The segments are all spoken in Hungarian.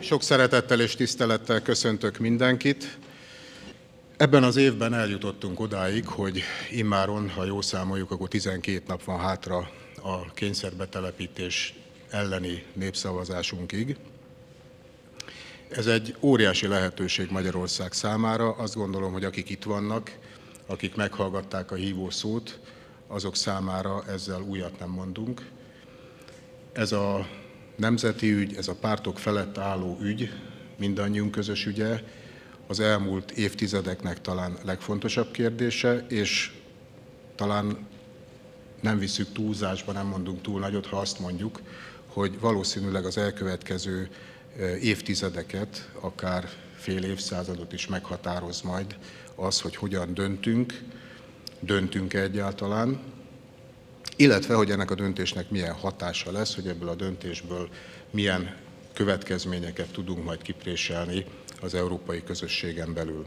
Sok szeretettel és tisztelettel köszöntök mindenkit. Ebben az évben eljutottunk odáig, hogy immáron, ha jól számoljuk, akkor 12 nap van hátra a kényszerbetelepítés elleni népszavazásunkig. Ez egy óriási lehetőség Magyarország számára. Azt gondolom, hogy akik itt vannak, akik meghallgatták a hívószót, azok számára ezzel újat nem mondunk. Ez a nemzeti ügy, ez a pártok felett álló ügy, mindannyiunk közös ügye, az elmúlt évtizedeknek talán legfontosabb kérdése, és talán nem visszük túlzásba, nem mondunk túl nagyot, ha azt mondjuk, hogy valószínűleg az elkövetkező évtizedeket, akár fél évszázadot is meghatároz majd az, hogy hogyan döntünk-e egyáltalán, illetve, hogy ennek a döntésnek milyen hatása lesz, hogy ebből a döntésből milyen következményeket tudunk majd kipréselni az európai közösségen belül.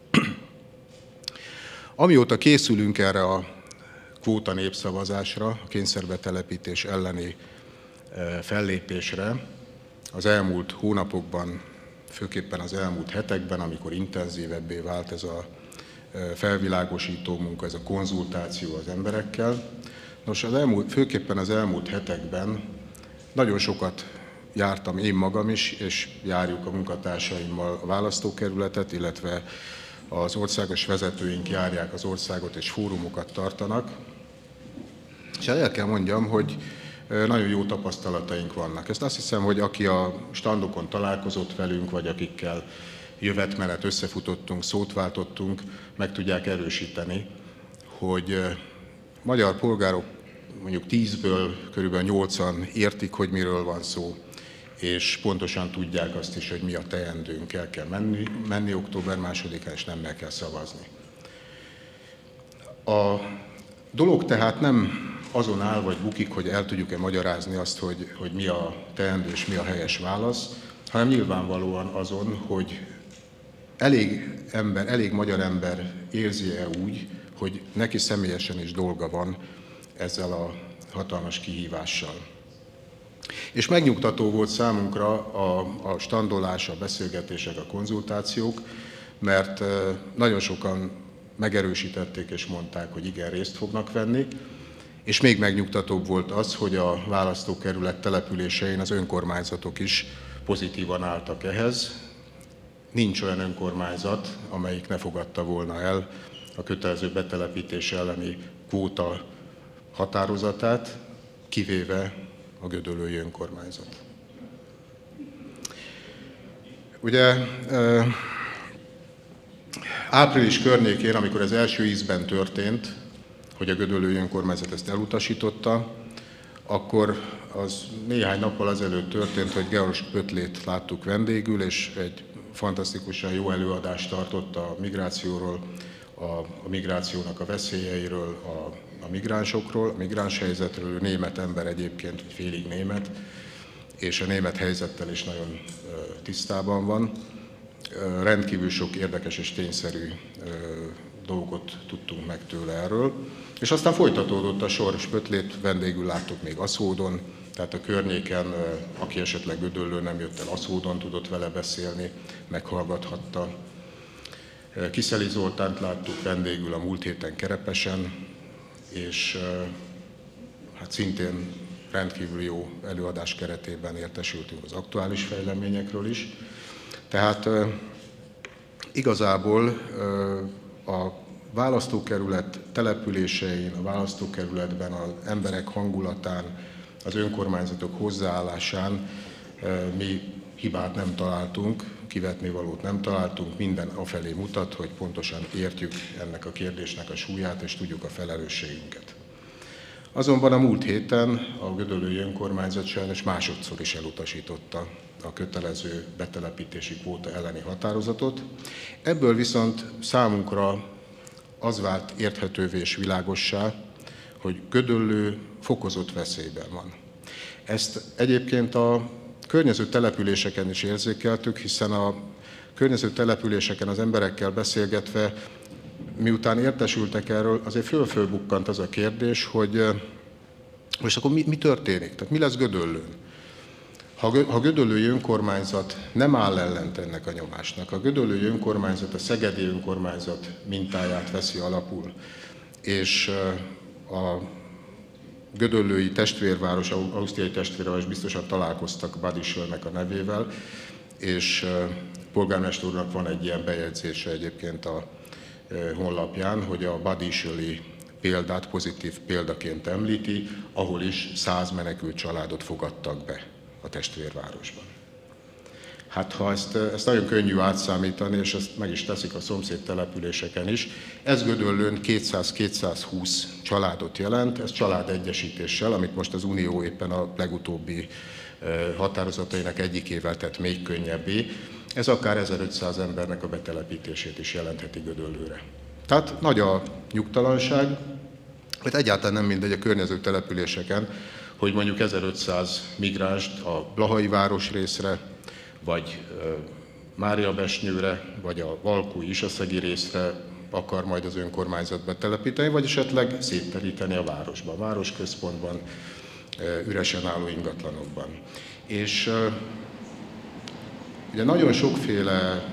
Amióta készülünk erre a kvóta népszavazásra, a kényszerbetelepítés elleni fellépésre, az elmúlt hónapokban, főképpen az elmúlt hetekben, amikor intenzívebbé vált ez a felvilágosító munka, ez a konzultáció az emberekkel. Nos, főképpen az elmúlt hetekben nagyon sokat jártam én magam is, és járjuk a munkatársaimmal a választókerületet, illetve az országos vezetőink járják az országot és fórumokat tartanak. És el kell mondjam, hogy nagyon jó tapasztalataink vannak. Ezt azt hiszem, hogy aki a standokon találkozott velünk, vagy akikkel jövetmenet összefutottunk, szót váltottunk, meg tudják erősíteni, hogy magyar polgárok mondjuk 10-ből körülbelül 8-an értik, hogy miről van szó, és pontosan tudják azt is, hogy mi a teendőnk, el kell menni október 2-án, és nem kell szavazni. A dolog tehát nem azon áll vagy bukik, hogy el tudjuk-e magyarázni azt, hogy mi a teendő és mi a helyes válasz, hanem nyilvánvalóan azon, hogy elég magyar ember érzi-e úgy, hogy neki személyesen is dolga van ezzel a hatalmas kihívással. És megnyugtató volt számunkra a standolás, a beszélgetések, a konzultációk, mert nagyon sokan megerősítették és mondták, hogy igen, részt fognak venni, és még megnyugtatóbb volt az, hogy a választókerület településein az önkormányzatok is pozitívan álltak ehhez. Nincs olyan önkormányzat, amelyik ne fogadta volna el a kötelező betelepítés elleni kvóta határozatát, kivéve a gödöllői önkormányzat. Ugye április környékén, amikor ez első ízben történt, hogy a gödöllői önkormányzat ezt elutasította, akkor az néhány nappal azelőtt történt, hogy Georg Pötlét láttuk vendégül, és egy fantasztikusan jó előadást tartott a migrációról, a migrációnak a veszélyeiről, a migránsokról, a migráns helyzetről. Ő német ember egyébként, vagy félig német, és a német helyzettel is nagyon tisztában van. Rendkívül sok érdekes és tényszerű dolgot tudtunk meg tőle erről. És aztán folytatódott a sor, Pötlét vendégül láttuk még Aszódon, tehát a környéken, aki esetleg Gödöllőn nem jött el, Aszódon tudott vele beszélni, meghallgathatta. Kiszeli Zoltánt láttuk vendégül a múlt héten Kerepesen, és hát szintén rendkívül jó előadás keretében értesültünk az aktuális fejleményekről is. Tehát igazából a választókerület településein, a választókerületben az emberek hangulatán, az önkormányzatok hozzáállásán mi hibát nem találtunk, kivetnivalót nem találtunk, minden afelé mutat, hogy pontosan értjük ennek a kérdésnek a súlyát, és tudjuk a felelősségünket. Azonban a múlt héten a gödöllői önkormányzat sajnos másodszor is elutasította a kötelező betelepítési kvóta elleni határozatot. Ebből viszont számunkra az vált érthetővé és világossá, hogy Gödöllő fokozott veszélyben van. Ezt egyébként a környező településeken is érzékeltük, hiszen a környező településeken az emberekkel beszélgetve, miután értesültek erről, azért fölbukkant az a kérdés, hogy most akkor mi történik? Tehát mi lesz Gödöllőn? Ha Gödöllői önkormányzat nem áll ellent ennek a nyomásnak, a Gödöllői önkormányzat a szegedi önkormányzat mintáját veszi alapul, és a gödöllői testvérváros, ausztriai testvérváros biztosan találkoztak Bad Ischlnek a nevével, és polgármester úrnak van egy ilyen bejegyzése egyébként a honlapján, hogy a Bad Ischli példát pozitív példaként említi, ahol is 100 menekült családot fogadtak be a testvérvárosban. Hát ha ezt nagyon könnyű átszámítani, és ezt meg is teszik a szomszéd településeken is, ez Gödöllőn 200-220 családot jelent, ez családegyesítéssel, amit most az Unió éppen a legutóbbi határozatainak egyikével tett még könnyebbé, ez akár 1500 embernek a betelepítését is jelentheti Gödöllőre. Tehát nagy a nyugtalanság, mert egyáltalán nem mindegy a környező településeken, hogy mondjuk 1500 migránst a Blahai városrészre, vagy Máriabesnyőre, vagy a Valkói-Isaszegi részre akar majd az önkormányzat betelepíteni, vagy esetleg szétteríteni a városban, a városközpontban, üresen álló ingatlanokban. És ugye nagyon sokféle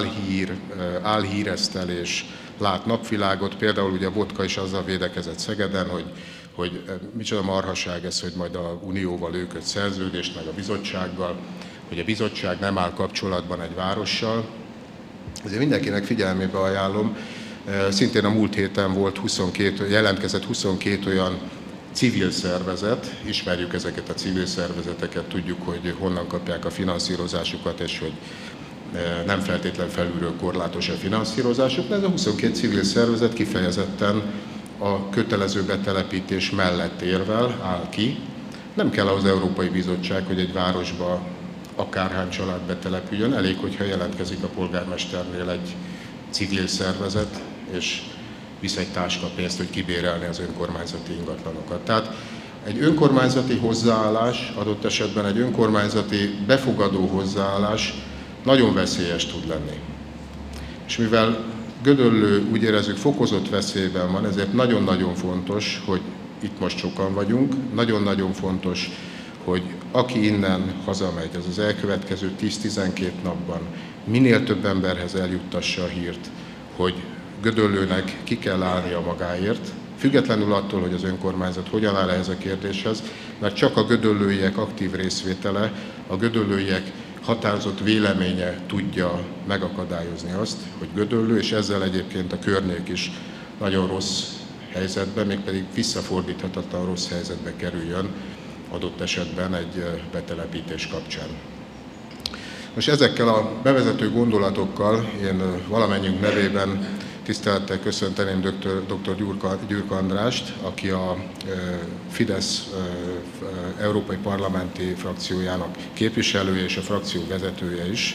álhíresztelés lát napvilágot, például ugye a Botka is azzal védekezett Szegeden, hogy micsoda marhaság ez, hogy majd a Unióval ő köt szerződést, meg a bizottsággal, hogy a bizottság nem áll kapcsolatban egy várossal. Ezért mindenkinek figyelmébe ajánlom, szintén a múlt héten jelentkezett 22 olyan civil szervezet, ismerjük ezeket a civil szervezeteket, tudjuk, hogy honnan kapják a finanszírozásukat, és hogy nem feltétlen felülről korlátos a finanszírozásuk, de ez a 22 civil szervezet kifejezetten a kötelező betelepítés mellett érvel, áll ki. Nem kell az Európai Bizottság, hogy egy városba akárhány család betelepüljön, elég, hogyha jelentkezik a polgármesternél egy civil szervezet, és visz egy táska pénzt, hogy kibérelni az önkormányzati ingatlanokat. Tehát egy önkormányzati hozzáállás, adott esetben egy önkormányzati befogadó hozzáállás nagyon veszélyes tud lenni. És mivel Gödöllő úgy érezzük fokozott veszélyben van, ezért nagyon-nagyon fontos, hogy itt most sokan vagyunk, nagyon-nagyon fontos, hogy aki innen hazamegy, az az elkövetkező 10-12 napban minél több emberhez eljuttassa a hírt, hogy Gödöllőnek ki kell állnia magáért, függetlenül attól, hogy az önkormányzat hogyan áll ehhez a kérdéshez, mert csak a gödöllőiek aktív részvétele, a gödöllőiek határozott véleménye tudja megakadályozni azt, hogy Gödöllő, és ezzel egyébként a környék is nagyon rossz helyzetbe, mégpedig visszafordíthatatlan rossz helyzetbe kerüljön adott esetben egy betelepítés kapcsán. Most ezekkel a bevezető gondolatokkal én valamennyünk nevében tisztelettel köszönteném dr. Gyurka Andrást, aki a Fidesz európai parlamenti frakciójának képviselője és a frakció vezetője is.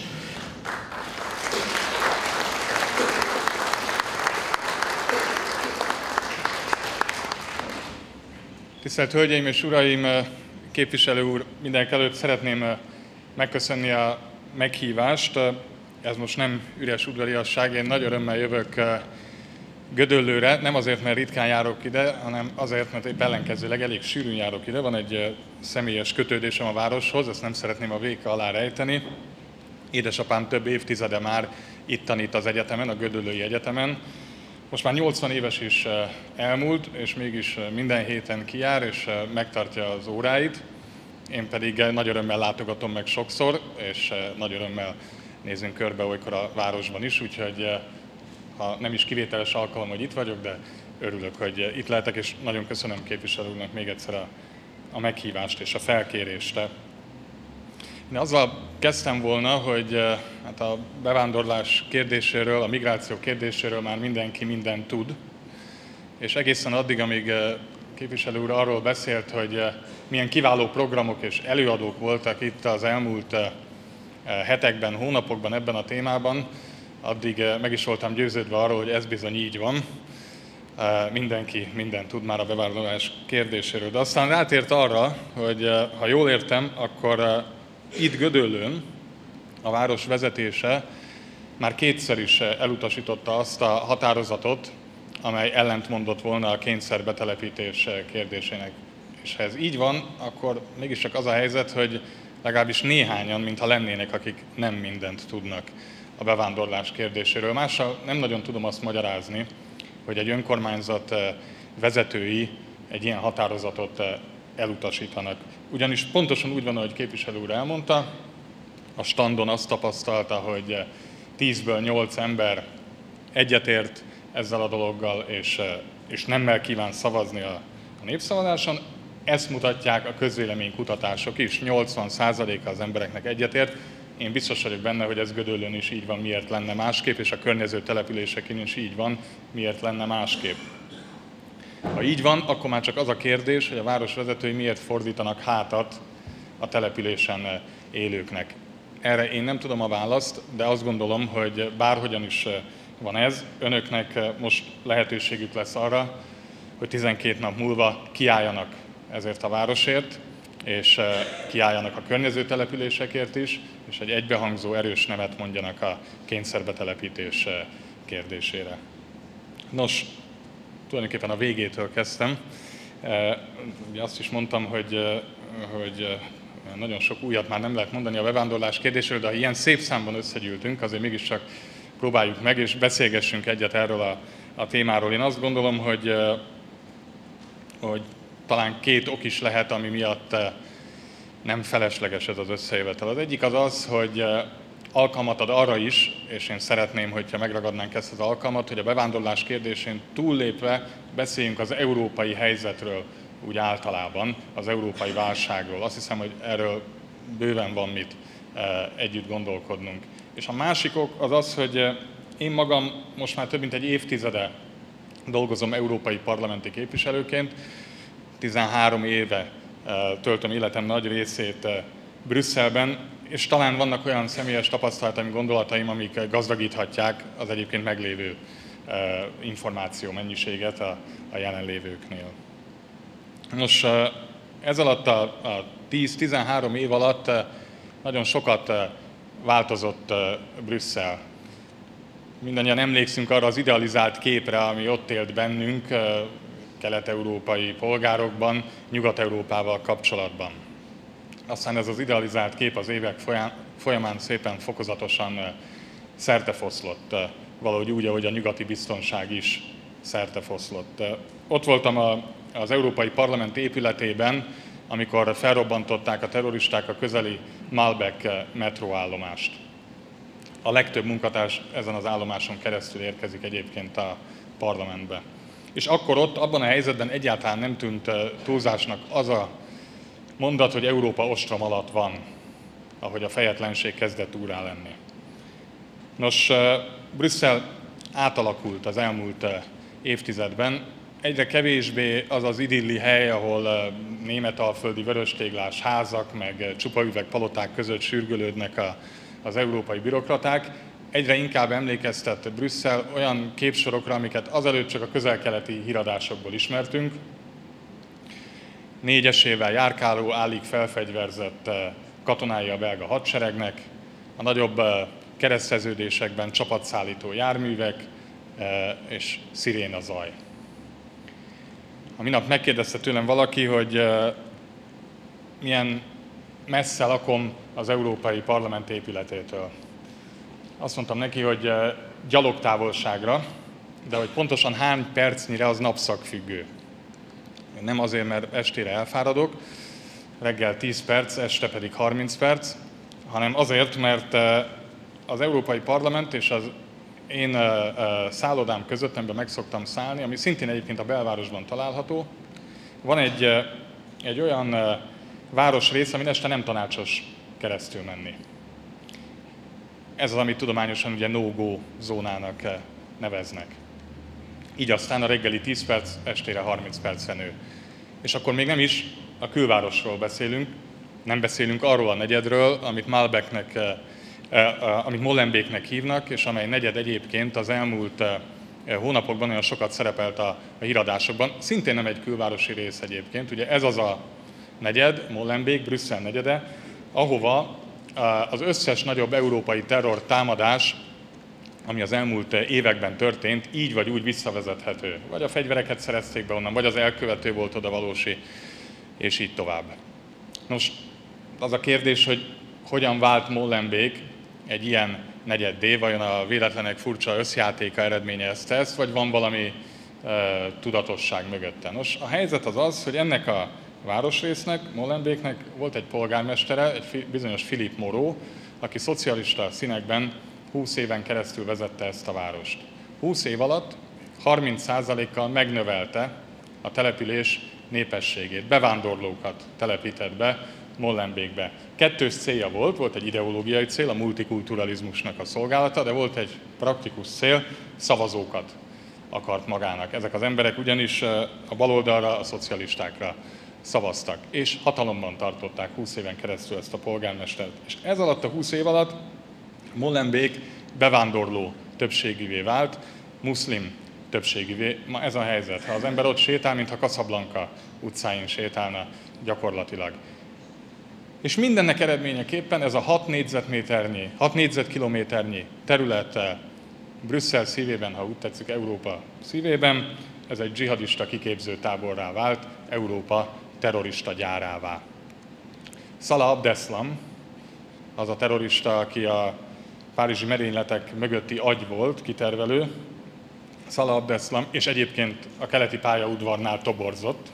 Tisztelt Hölgyeim és Uraim, képviselő úr, mindenekelőtt szeretném megköszönni a meghívást. Ez most nem üres udvariasság, én nagy örömmel jövök Gödöllőre, nem azért, mert ritkán járok ide, hanem azért, mert épp ellenkezőleg elég sűrűn járok ide. Van egy személyes kötődésem a városhoz, ezt nem szeretném a véka alá rejteni. Édesapám több évtizede már itt tanít az egyetemen, a Gödöllői Egyetemen. Most már 80 éves is elmúlt, és mégis minden héten kijár, és megtartja az óráit. Én pedig nagy örömmel látogatom meg sokszor, és nagy örömmel nézünk körbe olykor a városban is, úgyhogy ha nem is kivételes alkalom, hogy itt vagyok, de örülök, hogy itt lehetek, és nagyon köszönöm képviselő úrnak még egyszer a meghívást és a felkérést. Én azzal kezdtem volna, hogy hát a bevándorlás kérdéséről, a migráció kérdéséről már mindenki mindent tud, és egészen addig, amíg képviselő úr arról beszélt, hogy milyen kiváló programok és előadók voltak itt az elmúlt hetekben, hónapokban ebben a témában, addig meg is voltam győződve arról, hogy ez bizony így van. Mindenki mindent tud már a bevándorlás kérdéséről. De aztán rátért arra, hogy ha jól értem, akkor itt Gödöllőn a város vezetése már kétszer is elutasította azt a határozatot, amely ellentmondott volna a kényszerbetelepítés kérdésének. És ha ez így van, akkor mégiscsak az a helyzet, hogy legalábbis néhányan, mintha lennének, akik nem mindent tudnak a bevándorlás kérdéséről. Mással nem nagyon tudom azt magyarázni, hogy egy önkormányzat vezetői egy ilyen határozatot elutasítanak. Ugyanis pontosan úgy van, ahogy képviselő úr elmondta, a standon azt tapasztalta, hogy 10-ből 8 ember egyetért ezzel a dologgal, és nemmel kíván szavazni a népszavazáson. Ezt mutatják a közvéleménykutatások is. 80%-a az embereknek egyetért. Én biztos vagyok benne, hogy ez Gödöllőn is így van, miért lenne másképp, és a környező településeken is így van, miért lenne másképp. Ha így van, akkor már csak az a kérdés, hogy a városvezetői miért fordítanak hátat a településen élőknek. Erre én nem tudom a választ, de azt gondolom, hogy bárhogyan is van ez, önöknek most lehetőségük lesz arra, hogy 12 nap múlva kiálljanak ezért a városért, és kiálljanak a környező településekért is, és egy egybehangzó erős nemet mondjanak a kényszerbetelepítés kérdésére. Nos, tulajdonképpen a végétől kezdtem. Ugye azt is mondtam, hogy nagyon sok újat már nem lehet mondani a bevándorlás kérdéséről, de ha ilyen szép számban összegyűltünk, azért mégiscsak próbáljuk meg, és beszélgessünk egyet erről a témáról. Én azt gondolom, hogy talán 2 ok is lehet, ami miatt nem felesleges ez az összejövetel. Az egyik az, hogy alkalmat ad arra is, és én szeretném, hogyha megragadnánk ezt az alkalmat, hogy a bevándorlás kérdésén túllépve beszéljünk az európai helyzetről úgy általában, az európai válságról. Azt hiszem, hogy erről bőven van mit együtt gondolkodnunk. És a másik ok az, hogy én magam most már több mint egy évtizede dolgozom európai parlamenti képviselőként, 13 éve töltöm életem nagy részét Brüsszelben, és talán vannak olyan személyes tapasztalataim, gondolataim, amik gazdagíthatják az egyébként meglévő információ mennyiséget a jelenlévőknél. Nos, ez alatt a 10-13 év alatt nagyon sokat változott Brüsszel. Mindannyian emlékszünk arra az idealizált képre, ami ott élt bennünk, kelet-európai polgárokban, Nyugat-Európával kapcsolatban. Aztán ez az idealizált kép az évek folyamán szépen fokozatosan szertefoszlott, valahogy úgy, ahogy a nyugati biztonság is szertefoszlott. Ott voltam az Európai Parlament épületében, amikor felrobbantották a terroristák a közeli Malbec metróállomást. A legtöbb munkatárs ezen az állomáson keresztül érkezik egyébként a parlamentbe. És akkor ott, abban a helyzetben egyáltalán nem tűnt túlzásnak az a mondat, hogy Európa ostrom alatt van, ahogy a fejetlenség kezdett úrrá lenni. Nos, Brüsszel átalakult az elmúlt évtizedben. Egyre kevésbé az az idilli hely, ahol németalföldi vöröstéglás házak, meg csupaüveg paloták között sürgölődnek az európai bürokraták. Egyre inkább emlékeztet Brüsszel olyan képsorokra, amiket azelőtt csak a közel-keleti híradásokból ismertünk. Négyesével járkáló, állig felfegyverzett katonái a belga hadseregnek, a nagyobb kereszteződésekben csapatszállító járművek és sziréna zaj. A minap megkérdezte tőlem valaki, hogy milyen messze lakom az Európai Parlament épületétől. Azt mondtam neki, hogy gyalogtávolságra, de hogy pontosan hány percnyire az napszakfüggő. Nem azért, mert estére elfáradok, reggel 10 perc, este pedig 30 perc, hanem azért, mert az Európai Parlament és az én szállodám között, amiben meg szoktam szállni, ami szintén egyébként a belvárosban található, van egy olyan városrész, amin este nem tanácsos keresztül menni. Ez az, amit tudományosan ugye no-go zónának neveznek. Így aztán a reggeli 10 perc, estére 30 percen nő. És akkor még nem is a külvárosról beszélünk, nem beszélünk arról a negyedről, amit Malbecnek, amit Molenbeeknek hívnak, és amely negyed egyébként az elmúlt hónapokban olyan sokat szerepelt a híradásokban. Szintén nem egy külvárosi rész egyébként, ugye ez az a negyed, Molenbeek, Brüsszel negyede, ahova az összes nagyobb európai terror támadás, ami az elmúlt években történt, így vagy úgy visszavezethető. Vagy a fegyvereket szerezték be onnan, vagy az elkövető volt oda valósi, és így tovább. Nos, az a kérdés, hogy hogyan vált Molenbeek egy ilyen negyeddé, vajon a véletlenek furcsa összjátéka eredményezte ezt, vagy van valami tudatosság mögötte. Nos, a helyzet az az, hogy ennek a városrésznek, Molenbeeknek volt egy polgármestere, egy bizonyos Philippe Moreau, aki szocialista színekben 20 éven keresztül vezette ezt a várost. 20 év alatt 30%-kal megnövelte a település népességét, bevándorlókat telepített be Molenbeekbe. Kettős célja volt egy ideológiai cél, a multikulturalizmusnak a szolgálata, de volt egy praktikus cél, szavazókat akart magának. Ezek az emberek ugyanis a baloldalra, a szocialistákra szavaztak, és hatalomban tartották 20 éven keresztül ezt a polgármestert. És ez alatt a 20 év alatt Molenbeek bevándorló többségűvé vált, muszlim többségűvé. Ma ez a helyzet. Ha az ember ott sétál, mintha Casablanca utcáin sétálna gyakorlatilag. És mindennek eredményeképpen ez a 6 négyzetkilométernyi terület Brüsszel szívében, ha úgy tetszik, Európa szívében, ez egy dzsihadista kiképző táborrá vált, Európa terrorista gyárává. Salah Abdeslam, az a terrorista, aki a párizsi merényletek mögötti agy volt, kitervelő, Salah Abdeslam, és egyébként a keleti pályaudvarnál toborzott,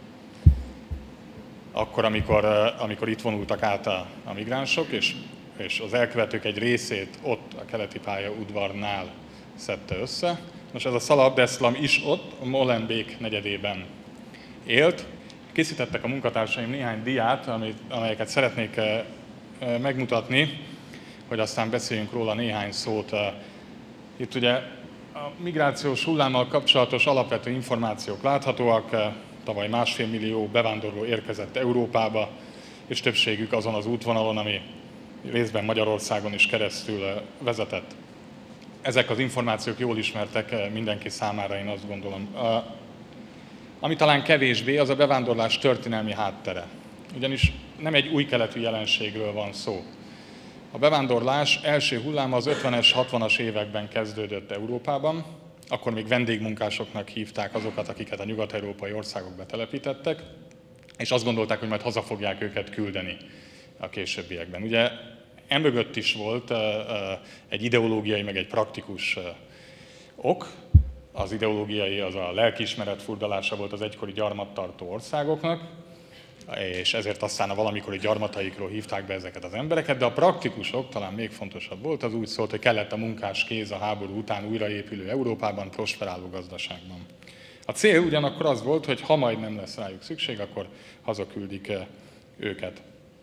akkor, amikor itt vonultak át a migránsok, és az elkövetők egy részét ott a keleti pályaudvarnál szedte össze. Most ez a Salah Abdeslam is ott, a Molenbeek negyedében élt. Készítettek a munkatársaim néhány diát, amelyeket szeretnék megmutatni, hogy aztán beszéljünk róla néhány szót. Itt ugye a migrációs hullámmal kapcsolatos alapvető információk láthatóak. Tavaly 1,5 millió bevándorló érkezett Európába, és többségük azon az útvonalon, ami részben Magyarországon is keresztül vezetett. Ezek az információk jól ismertek mindenki számára, én azt gondolom. Ami talán kevésbé, az a bevándorlás történelmi háttere. Ugyanis nem egy új keletű jelenségről van szó. A bevándorlás első hulláma az 50-es, 60-as években kezdődött Európában, akkor még vendégmunkásoknak hívták azokat, akiket a nyugat-európai országok betelepítettek, és azt gondolták, hogy majd haza fogják őket küldeni a későbbiekben. Ugye emögött is volt egy ideológiai, meg egy praktikus ok. Az ideológiai, az a lelkiismeret furdalása volt az egykori gyarmattartó országoknak, és ezért aztán a valamikori gyarmataikról hívták be ezeket az embereket, de a praktikusok, talán még fontosabb volt, az úgy szólt, hogy kellett a munkás kéz a háború után újraépülő Európában, prosperáló gazdaságban. A cél ugyanakkor az volt, hogy ha majd nem lesz rájuk szükség, akkor hazaküldik őket.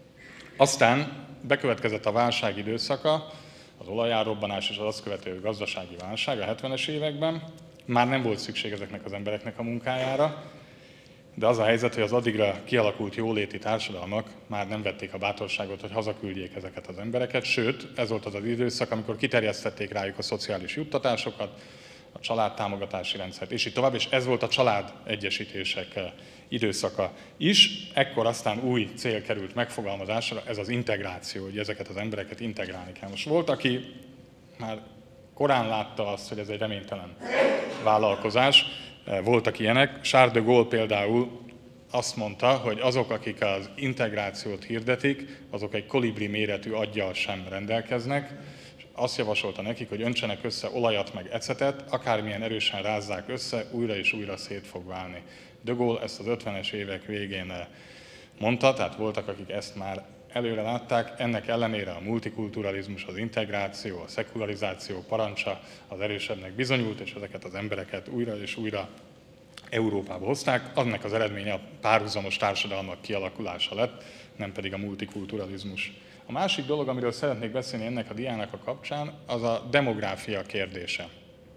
Aztán bekövetkezett a válság időszaka, az olajárrobbanás és az azt követő gazdasági válság a 70-es években. Már nem volt szükség ezeknek az embereknek a munkájára, de az a helyzet, hogy az addigra kialakult jóléti társadalmak már nem vették a bátorságot, hogy hazaküldjék ezeket az embereket, sőt, ez volt az az időszak, amikor kiterjesztették rájuk a szociális juttatásokat, a családtámogatási rendszert, és így tovább, és ez volt a családegyesítések időszaka is. Ekkor aztán új cél került megfogalmazásra, ez az integráció, hogy ezeket az embereket integrálni kell. Most volt, aki már korán látta azt, hogy ez egy reménytelen vállalkozás, voltak ilyenek. Charles de Gaulle például azt mondta, hogy azok, akik az integrációt hirdetik, azok egy kolibri méretű aggyal sem rendelkeznek, és azt javasolta nekik, hogy öntsenek össze olajat meg ecetet, akármilyen erősen rázzák össze, újra és újra szét fog válni. De Gaulle ezt az 50-es évek végén mondta, tehát voltak, akik ezt már előre látták, ennek ellenére a multikulturalizmus, az integráció, a szekularizáció parancsa az erősebbnek bizonyult, és ezeket az embereket újra és újra Európába hozták. Annak az eredménye a párhuzamos társadalmak kialakulása lett, nem pedig a multikulturalizmus. A másik dolog, amiről szeretnék beszélni ennek a diának a kapcsán, az a demográfia kérdése.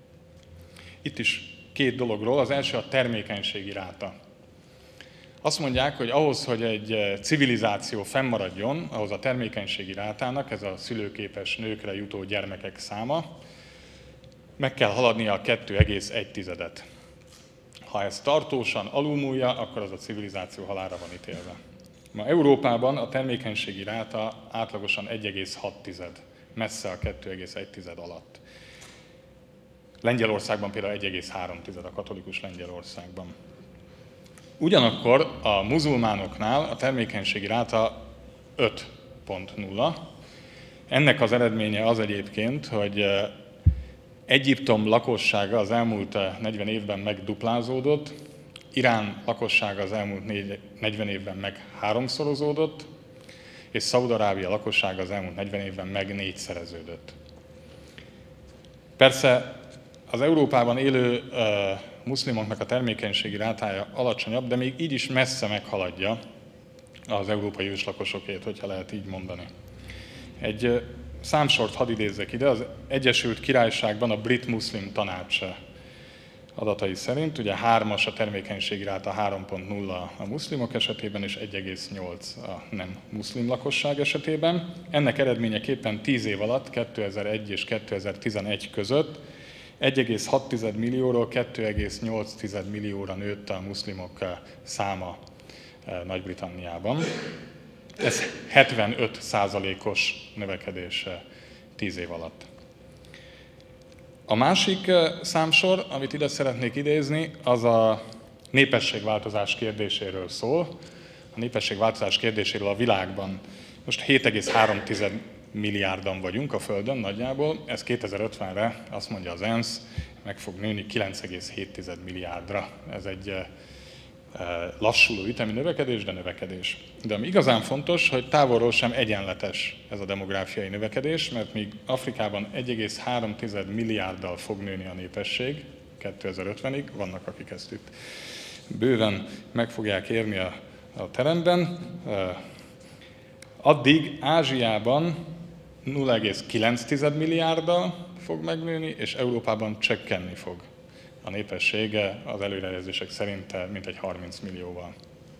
Itt is két dologról, az első a termékenységi ráta. Azt mondják, hogy ahhoz, hogy egy civilizáció fennmaradjon, ahhoz a termékenységi rátának, ez a szülőképes nőkre jutó gyermekek száma, meg kell haladnia a 2,1-et. Ha ez tartósan alulmúlja, akkor az a civilizáció halálra van ítélve. Ma Európában a termékenységi ráta átlagosan 1,6, messze a 2,1 alatt. Lengyelországban például 1,3 a katolikus Lengyelországban. Ugyanakkor a muzulmánoknál a termékenységi ráta 5.0. Ennek az eredménye az egyébként, hogy Egyiptom lakossága az elmúlt 40 évben megduplázódott, Irán lakossága az elmúlt 40 évben meg háromszorozódott, és Szaúd-Arábia lakossága az elmúlt 40 évben meg négyszereződött. Persze az Európában élő muszlimoknak a termékenységi rátája alacsonyabb, de még így is messze meghaladja az európai őslakosokét, hogyha lehet így mondani. Egy számsort hadd idézzek ide, az Egyesült Királyságban a Brit Muszlim Tanács adatai szerint, ugye 3-as a termékenységi ráta, 3.0 a muszlimok esetében, és 1,8 a nem muszlim lakosság esetében. Ennek eredményeképpen 10 év alatt, 2001 és 2011 között 1,6 millióról 2,8 millióra nőtt a muszlimok száma Nagy-Britanniában. Ez 75%-os növekedés 10 év alatt. A másik számsor, amit ide szeretnék idézni, az a népességváltozás kérdéséről szól. A népességváltozás kérdéséről a világban. Most 7,3 milliárdan vagyunk a Földön nagyjából, ez 2050-re, azt mondja az ENSZ, meg fog nőni 9,7 milliárdra. Ez egy lassuló ütemű növekedés, de növekedés. De ami igazán fontos, hogy távolról sem egyenletes ez a demográfiai növekedés, mert míg Afrikában 1,3 milliárddal fog nőni a népesség 2050-ig, vannak akik ezt itt bőven meg fogják érni a teremben, addig Ázsiában 0,9 milliárddal fog megnőni, és Európában csökkenni fog a népessége az előrejelzések szerint mintegy 30 millióval.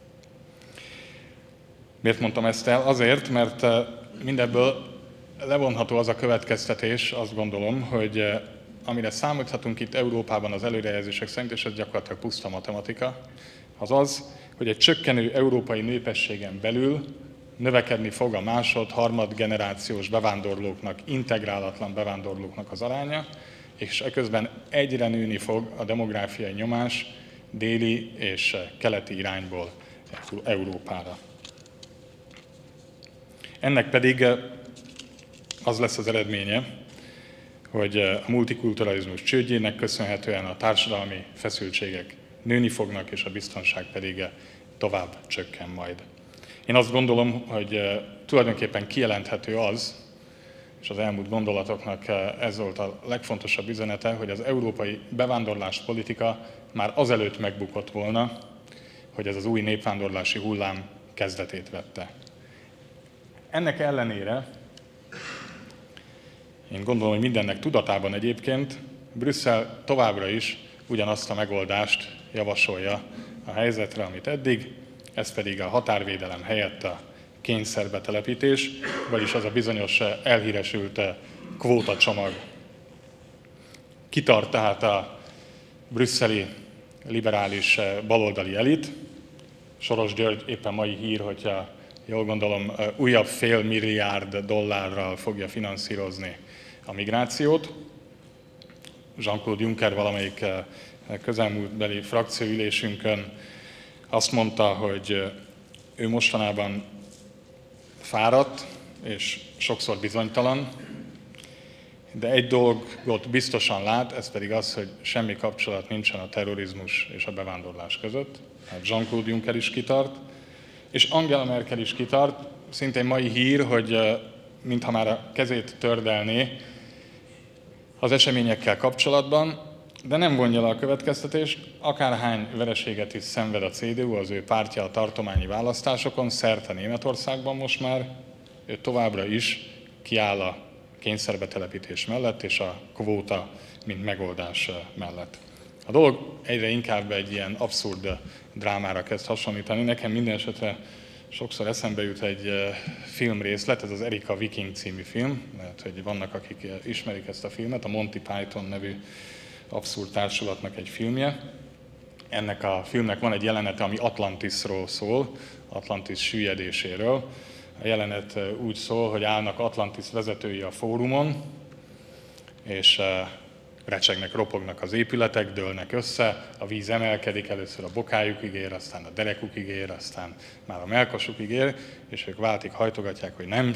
Miért mondtam ezt el? Azért, mert mindebből levonható az a következtetés, azt gondolom, hogy amire számíthatunk itt Európában az előrejelzések szerint, és ez gyakorlatilag puszta matematika, az az, hogy egy csökkenő európai népességen belül növekedni fog a másod-harmad generációs bevándorlóknak, integrálatlan bevándorlóknak az aránya, és eközben egyre nőni fog a demográfiai nyomás déli és keleti irányból Európára. Ennek pedig az lesz az eredménye, hogy a multikulturalizmus csődjének köszönhetően a társadalmi feszültségek nőni fognak, és a biztonság pedig tovább csökken majd. Én azt gondolom, hogy tulajdonképpen kijelenthető az, és az elmúlt gondolatoknak ez volt a legfontosabb üzenete, hogy az európai bevándorláspolitika már azelőtt megbukott volna, hogy ez az új népvándorlási hullám kezdetét vette. Ennek ellenére, én gondolom, hogy mindennek tudatában egyébként, Brüsszel továbbra is ugyanazt a megoldást javasolja a helyzetre, amit eddig, ez pedig a határvédelem helyett a kényszerbetelepítés, vagyis az a bizonyos elhíresült kvótacsomag. Kitart tehát a brüsszeli liberális baloldali elit. Soros György éppen mai hír, hogyha jól gondolom, újabb $500 milliárd fogja finanszírozni a migrációt. Jean-Claude Juncker valamelyik közelmúltbeli frakcióülésünkön azt mondta, hogy ő mostanában fáradt és sokszor bizonytalan, de egy dolgot biztosan lát, ez pedig az, hogy semmi kapcsolat nincsen a terrorizmus és a bevándorlás között. Hát Jean-Claude Juncker is kitart, és Angela Merkel is kitart. Szintén mai hír, hogy mintha már a kezét tördelné az eseményekkel kapcsolatban, de nem vonja le a következtetést, akárhány vereséget is szenved a CDU, az ő pártja a tartományi választásokon, szerte Németországban most már, ő továbbra is kiáll a kényszerbetelepítés mellett és a kvóta, mint megoldás mellett. A dolog egyre inkább egy ilyen abszurd drámára kezd hasonlítani. Nekem minden esetre sokszor eszembe jut egy filmrészlet, ez az Erika Viking című film, lehet, hogy vannak, akik ismerik ezt a filmet, a Monty Python nevű abszurd társulatnak egy filmje. Ennek a filmnek van egy jelenete, ami Atlantisról szól, Atlantis süllyedéséről. A jelenet úgy szól, hogy állnak Atlantis vezetői a fórumon, és recsegnek, ropognak az épületek, dőlnek össze, a víz emelkedik, először a bokájukig ér, aztán a derekukig ér, aztán már a mellkasukig ér, és ők váltig hajtogatják, hogy nem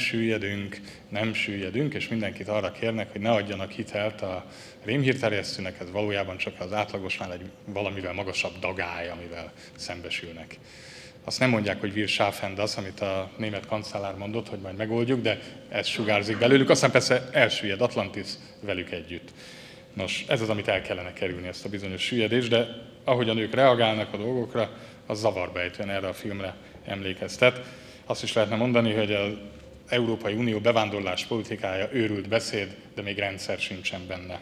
süllyedünk, és mindenkit arra kérnek, hogy ne adjanak hitelt a rémhírterjesztőnek, ez valójában csak az átlagosnál egy valamivel magasabb dagály, amivel szembesülnek. Azt nem mondják, hogy wir schaffen das, amit a német kancellár mondott, hogy majd megoldjuk, de ez sugárzik belőlük, aztán persze elsüllyed Atlantis velük együtt. Nos, ez az, amit el kellene kerülni, ezt a bizonyos süllyedést, de ahogy a nők reagálnak a dolgokra, az zavarbejtően erre a filmre emlékeztet. Azt is lehetne mondani, hogy az Európai Unió bevándorlás politikája őrült beszéd, de még rendszer sincsen benne.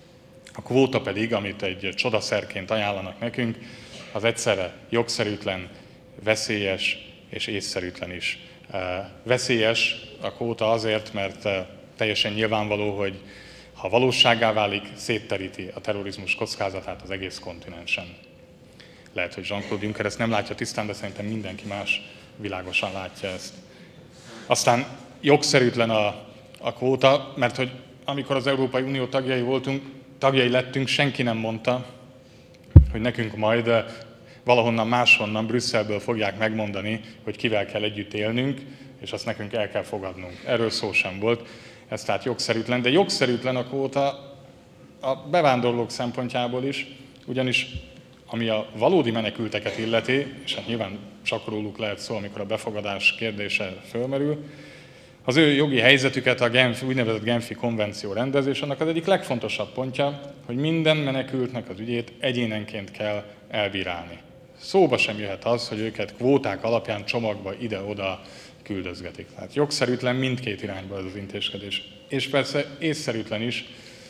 A kvóta pedig, amit egy csodaszerként ajánlanak nekünk, az egyszerre jogszerűtlen, veszélyes és észszerűtlen is. Veszélyes a kvóta azért, mert teljesen nyilvánvaló, hogy ha valósággá válik, szétteríti a terrorizmus kockázatát az egész kontinensen. Lehet, hogy Jean-Claude Juncker ezt nem látja tisztán, de szerintem mindenki más világosan látja ezt. Aztán jogszerűtlen a kvóta, mert hogy amikor az Európai Unió tagjai lettünk, senki nem mondta, hogy nekünk majd valahonnan máshonnan, Brüsszelből fogják megmondani, hogy kivel kell együtt élnünk, és azt nekünk el kell fogadnunk. Erről szó sem volt, ez tehát jogszerűtlen. De jogszerűtlen a kvóta a bevándorlók szempontjából is, ugyanis ami a valódi menekülteket illeti, és hát nyilván csak róluk lehet szó, amikor a befogadás kérdése fölmerül, az ő jogi helyzetüket a úgynevezett Genfi konvenció rendezés, annak az egyik legfontosabb pontja, hogy minden menekültnek az ügyét egyénenként kell elbírálni. Szóba sem jöhet az, hogy őket kvóták alapján csomagba ide-oda küldözgetik. Tehát jogszerűtlen mindkét irányba ez az intézkedés. És persze észszerűtlen is,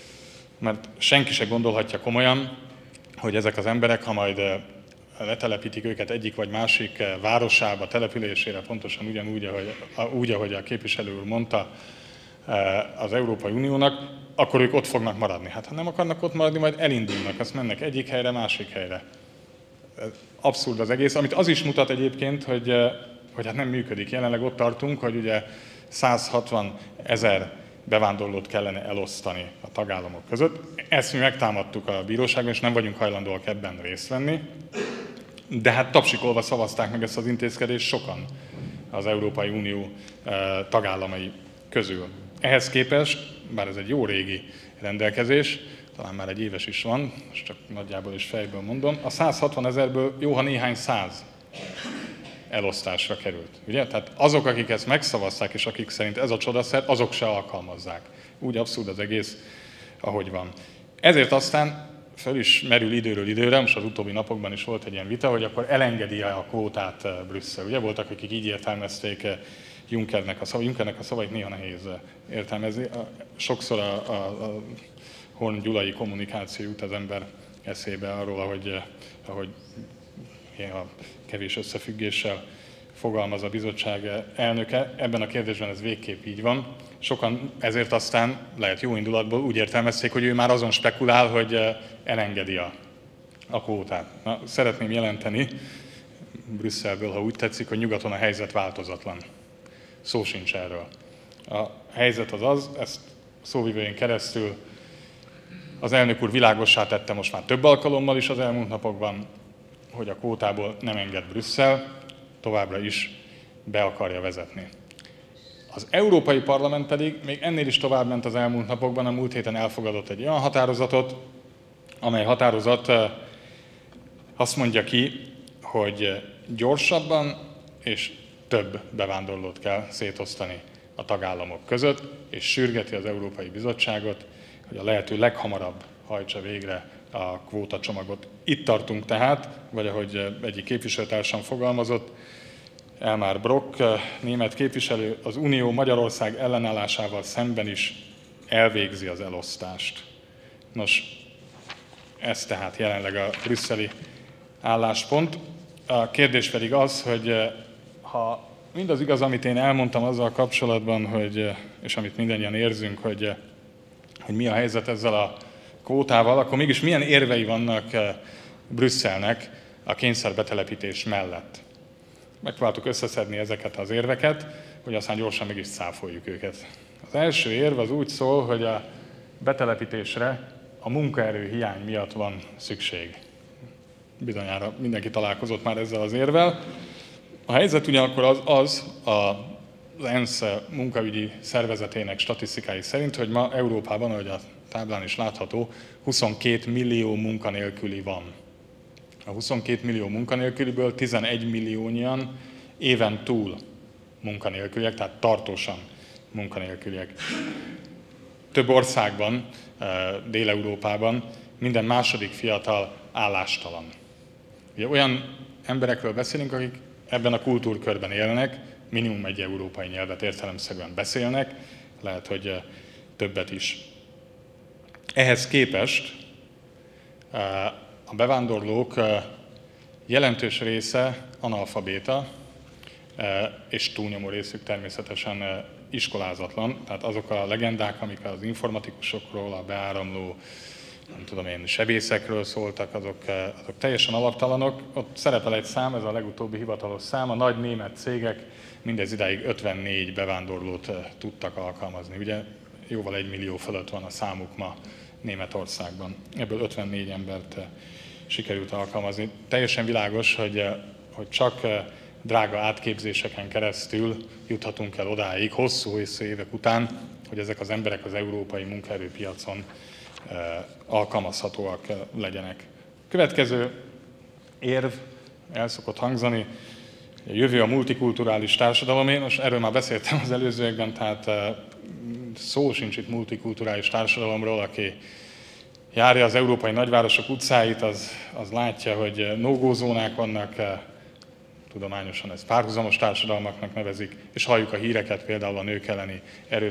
mert senki se gondolhatja komolyan, hogy ezek az emberek, ha majd letelepítik őket egyik vagy másik városába, településére, pontosan úgy, ahogy a képviselő úr mondta, az Európai Uniónak, akkor ők ott fognak maradni. Hát ha nem akarnak ott maradni, majd elindulnak, azt mennek egyik helyre, másik helyre. Abszurd az egész, amit az is mutat egyébként, hogy hát nem működik. Jelenleg ott tartunk, hogy ugye 160 000 bevándorlót kellene elosztani a tagállamok között. Ezt mi megtámadtuk a bíróságon, és nem vagyunk hajlandóak ebben részt venni. De hát tapsikolva szavazták meg ezt az intézkedést sokan az Európai Unió tagállamai közül. Ehhez képest, bár ez egy jó régi rendelkezés, talán már egy éves is van, most csak nagyjából is fejből mondom, a 160 000-ből jó, ha néhány száz elosztásra került. Ugye? Tehát azok, akik ezt megszavazták, és akik szerint ez a csodaszer, azok se alkalmazzák. Úgy abszurd az egész, ahogy van. Ezért aztán föl is merül időről időre, most az utóbbi napokban is volt egy ilyen vita, hogy akkor elengedi a kvótát Brüsszel. Ugye voltak, akik így értelmezték Junckernek a szavait, néha nehéz értelmezni. Sokszor a Horn Gyulai kommunikáció jut az ember eszébe arról, ahogy a kevés összefüggéssel fogalmaz a bizottság elnöke. Ebben a kérdésben ez végképp így van. Sokan ezért aztán, lehet jó indulatból úgy értelmezték, hogy ő már azon spekulál, hogy elengedi a kvótát. Na, szeretném jelenteni Brüsszelből, ha úgy tetszik, hogy nyugaton a helyzet változatlan. Szó sincs erről. A helyzet az, ezt szóvivőjén keresztül az elnök úr világossá tette most már több alkalommal is az elmúlt napokban, hogy a kvótából nem enged Brüsszel, továbbra is be akarja vezetni. Az Európai Parlament pedig még ennél is továbbment az elmúlt napokban, a múlt héten elfogadott egy olyan határozatot, amely határozat azt mondja ki, hogy gyorsabban és több bevándorlót kell szétosztani a tagállamok között, és sürgeti az Európai Bizottságot, hogy a lehető leghamarabb hajtsa végre a kvótacsomagot. Itt tartunk tehát, vagy ahogy egyik képviselőtársam fogalmazott, Elmar Brok, német képviselő, az Unió Magyarország ellenállásával szemben is elvégzi az elosztást. Nos, ez tehát jelenleg a brüsszeli álláspont. A kérdés pedig az, hogy ha mindaz igaz, amit én elmondtam azzal kapcsolatban, és amit mindannyian érzünk, hogy mi a helyzet ezzel a kvótával, akkor mégis milyen érvei vannak Brüsszelnek a kényszerbetelepítés mellett. Megpróbáltuk összeszedni ezeket az érveket, hogy aztán gyorsan mégis cáfoljuk őket. Az első érv az úgy szól, hogy a betelepítésre a munkaerő hiány miatt van szükség. Bizonyára mindenki találkozott már ezzel az érvel. A helyzet ugyanakkor az ENSZ munkaügyi szervezetének statisztikái szerint, hogy ma Európában, ahogy a táblán is látható, 22 millió munkanélküli van. A 22 millió munkanélküliből 11 milliónyian éven túl munkanélküliek, tehát tartósan munkanélküliek. Több országban, Dél-Európában minden második fiatal állástalan. Ugye olyan emberekről beszélünk, akik ebben a kultúrkörben élnek, minimum egy európai nyelvet értelemszerűen beszélnek, lehet, hogy többet is. Ehhez képest a bevándorlók jelentős része analfabéta, és túlnyomó részük természetesen iskolázatlan. Tehát azok a legendák, amik az informatikusokról, a beáramló, nem tudom én, sebészekről szóltak, azok teljesen alaptalanok. Ott szerepel egy szám, ez a legutóbbi hivatalos szám, a nagy német cégek mindez idáig 54 bevándorlót tudtak alkalmazni. Ugye jóval 1 millió fölött van a számuk ma Németországban. Ebből 54 embert sikerült alkalmazni. Teljesen világos, hogy csak drága átképzéseken keresztül juthatunk el odáig, hosszú évek után, hogy ezek az emberek az európai munkaerőpiacon alkalmazhatóak legyenek. Következő érv el szokott hangzani, a jövő a multikulturális társadalomé. Most erről már beszéltem az előzőekben, tehát szó sincs itt multikulturális társadalomról, aki járja az európai nagyvárosok utcáit, az látja, hogy no-go zónák vannak, tudományosan ezt párhuzamos társadalmaknak nevezik, és halljuk a híreket például a nők elleni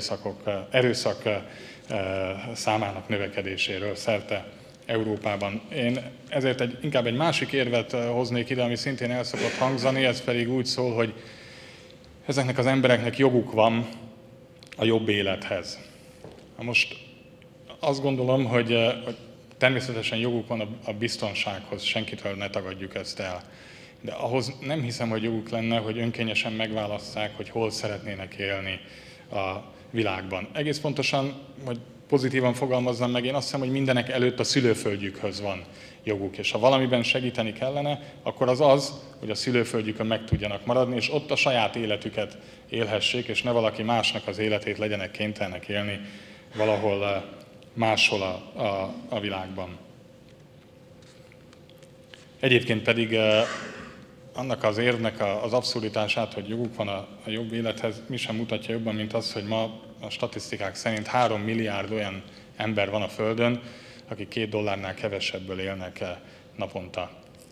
erőszak számának növekedéséről szerte Európában. Én ezért inkább egy másik érvet hoznék ide, ami szintén el szokott hangzani, ez pedig úgy szól, hogy ezeknek az embereknek joguk van a jobb élethez. Most azt gondolom, hogy természetesen joguk van a biztonsághoz, senkitől ne tagadjuk ezt el. De ahhoz nem hiszem, hogy joguk lenne, hogy önkényesen megválasszák, hogy hol szeretnének élni a világban. Egész pontosan, hogy pozitívan fogalmazzam meg, én azt hiszem, hogy mindenek előtt a szülőföldjükhöz van joguk, és ha valamiben segíteni kellene, akkor az, hogy a szülőföldjükön meg tudjanak maradni, és ott a saját életüket élhessék, és ne valaki másnak az életét legyenek kénytelenek élni valahol máshol a világban. Egyébként pedig annak az érvnek az abszurditását, hogy joguk van a jobb élethez, mi sem mutatja jobban, mint az, hogy ma a statisztikák szerint 3 milliárd olyan ember van a Földön, akik $2 kevesebből élnek naponta.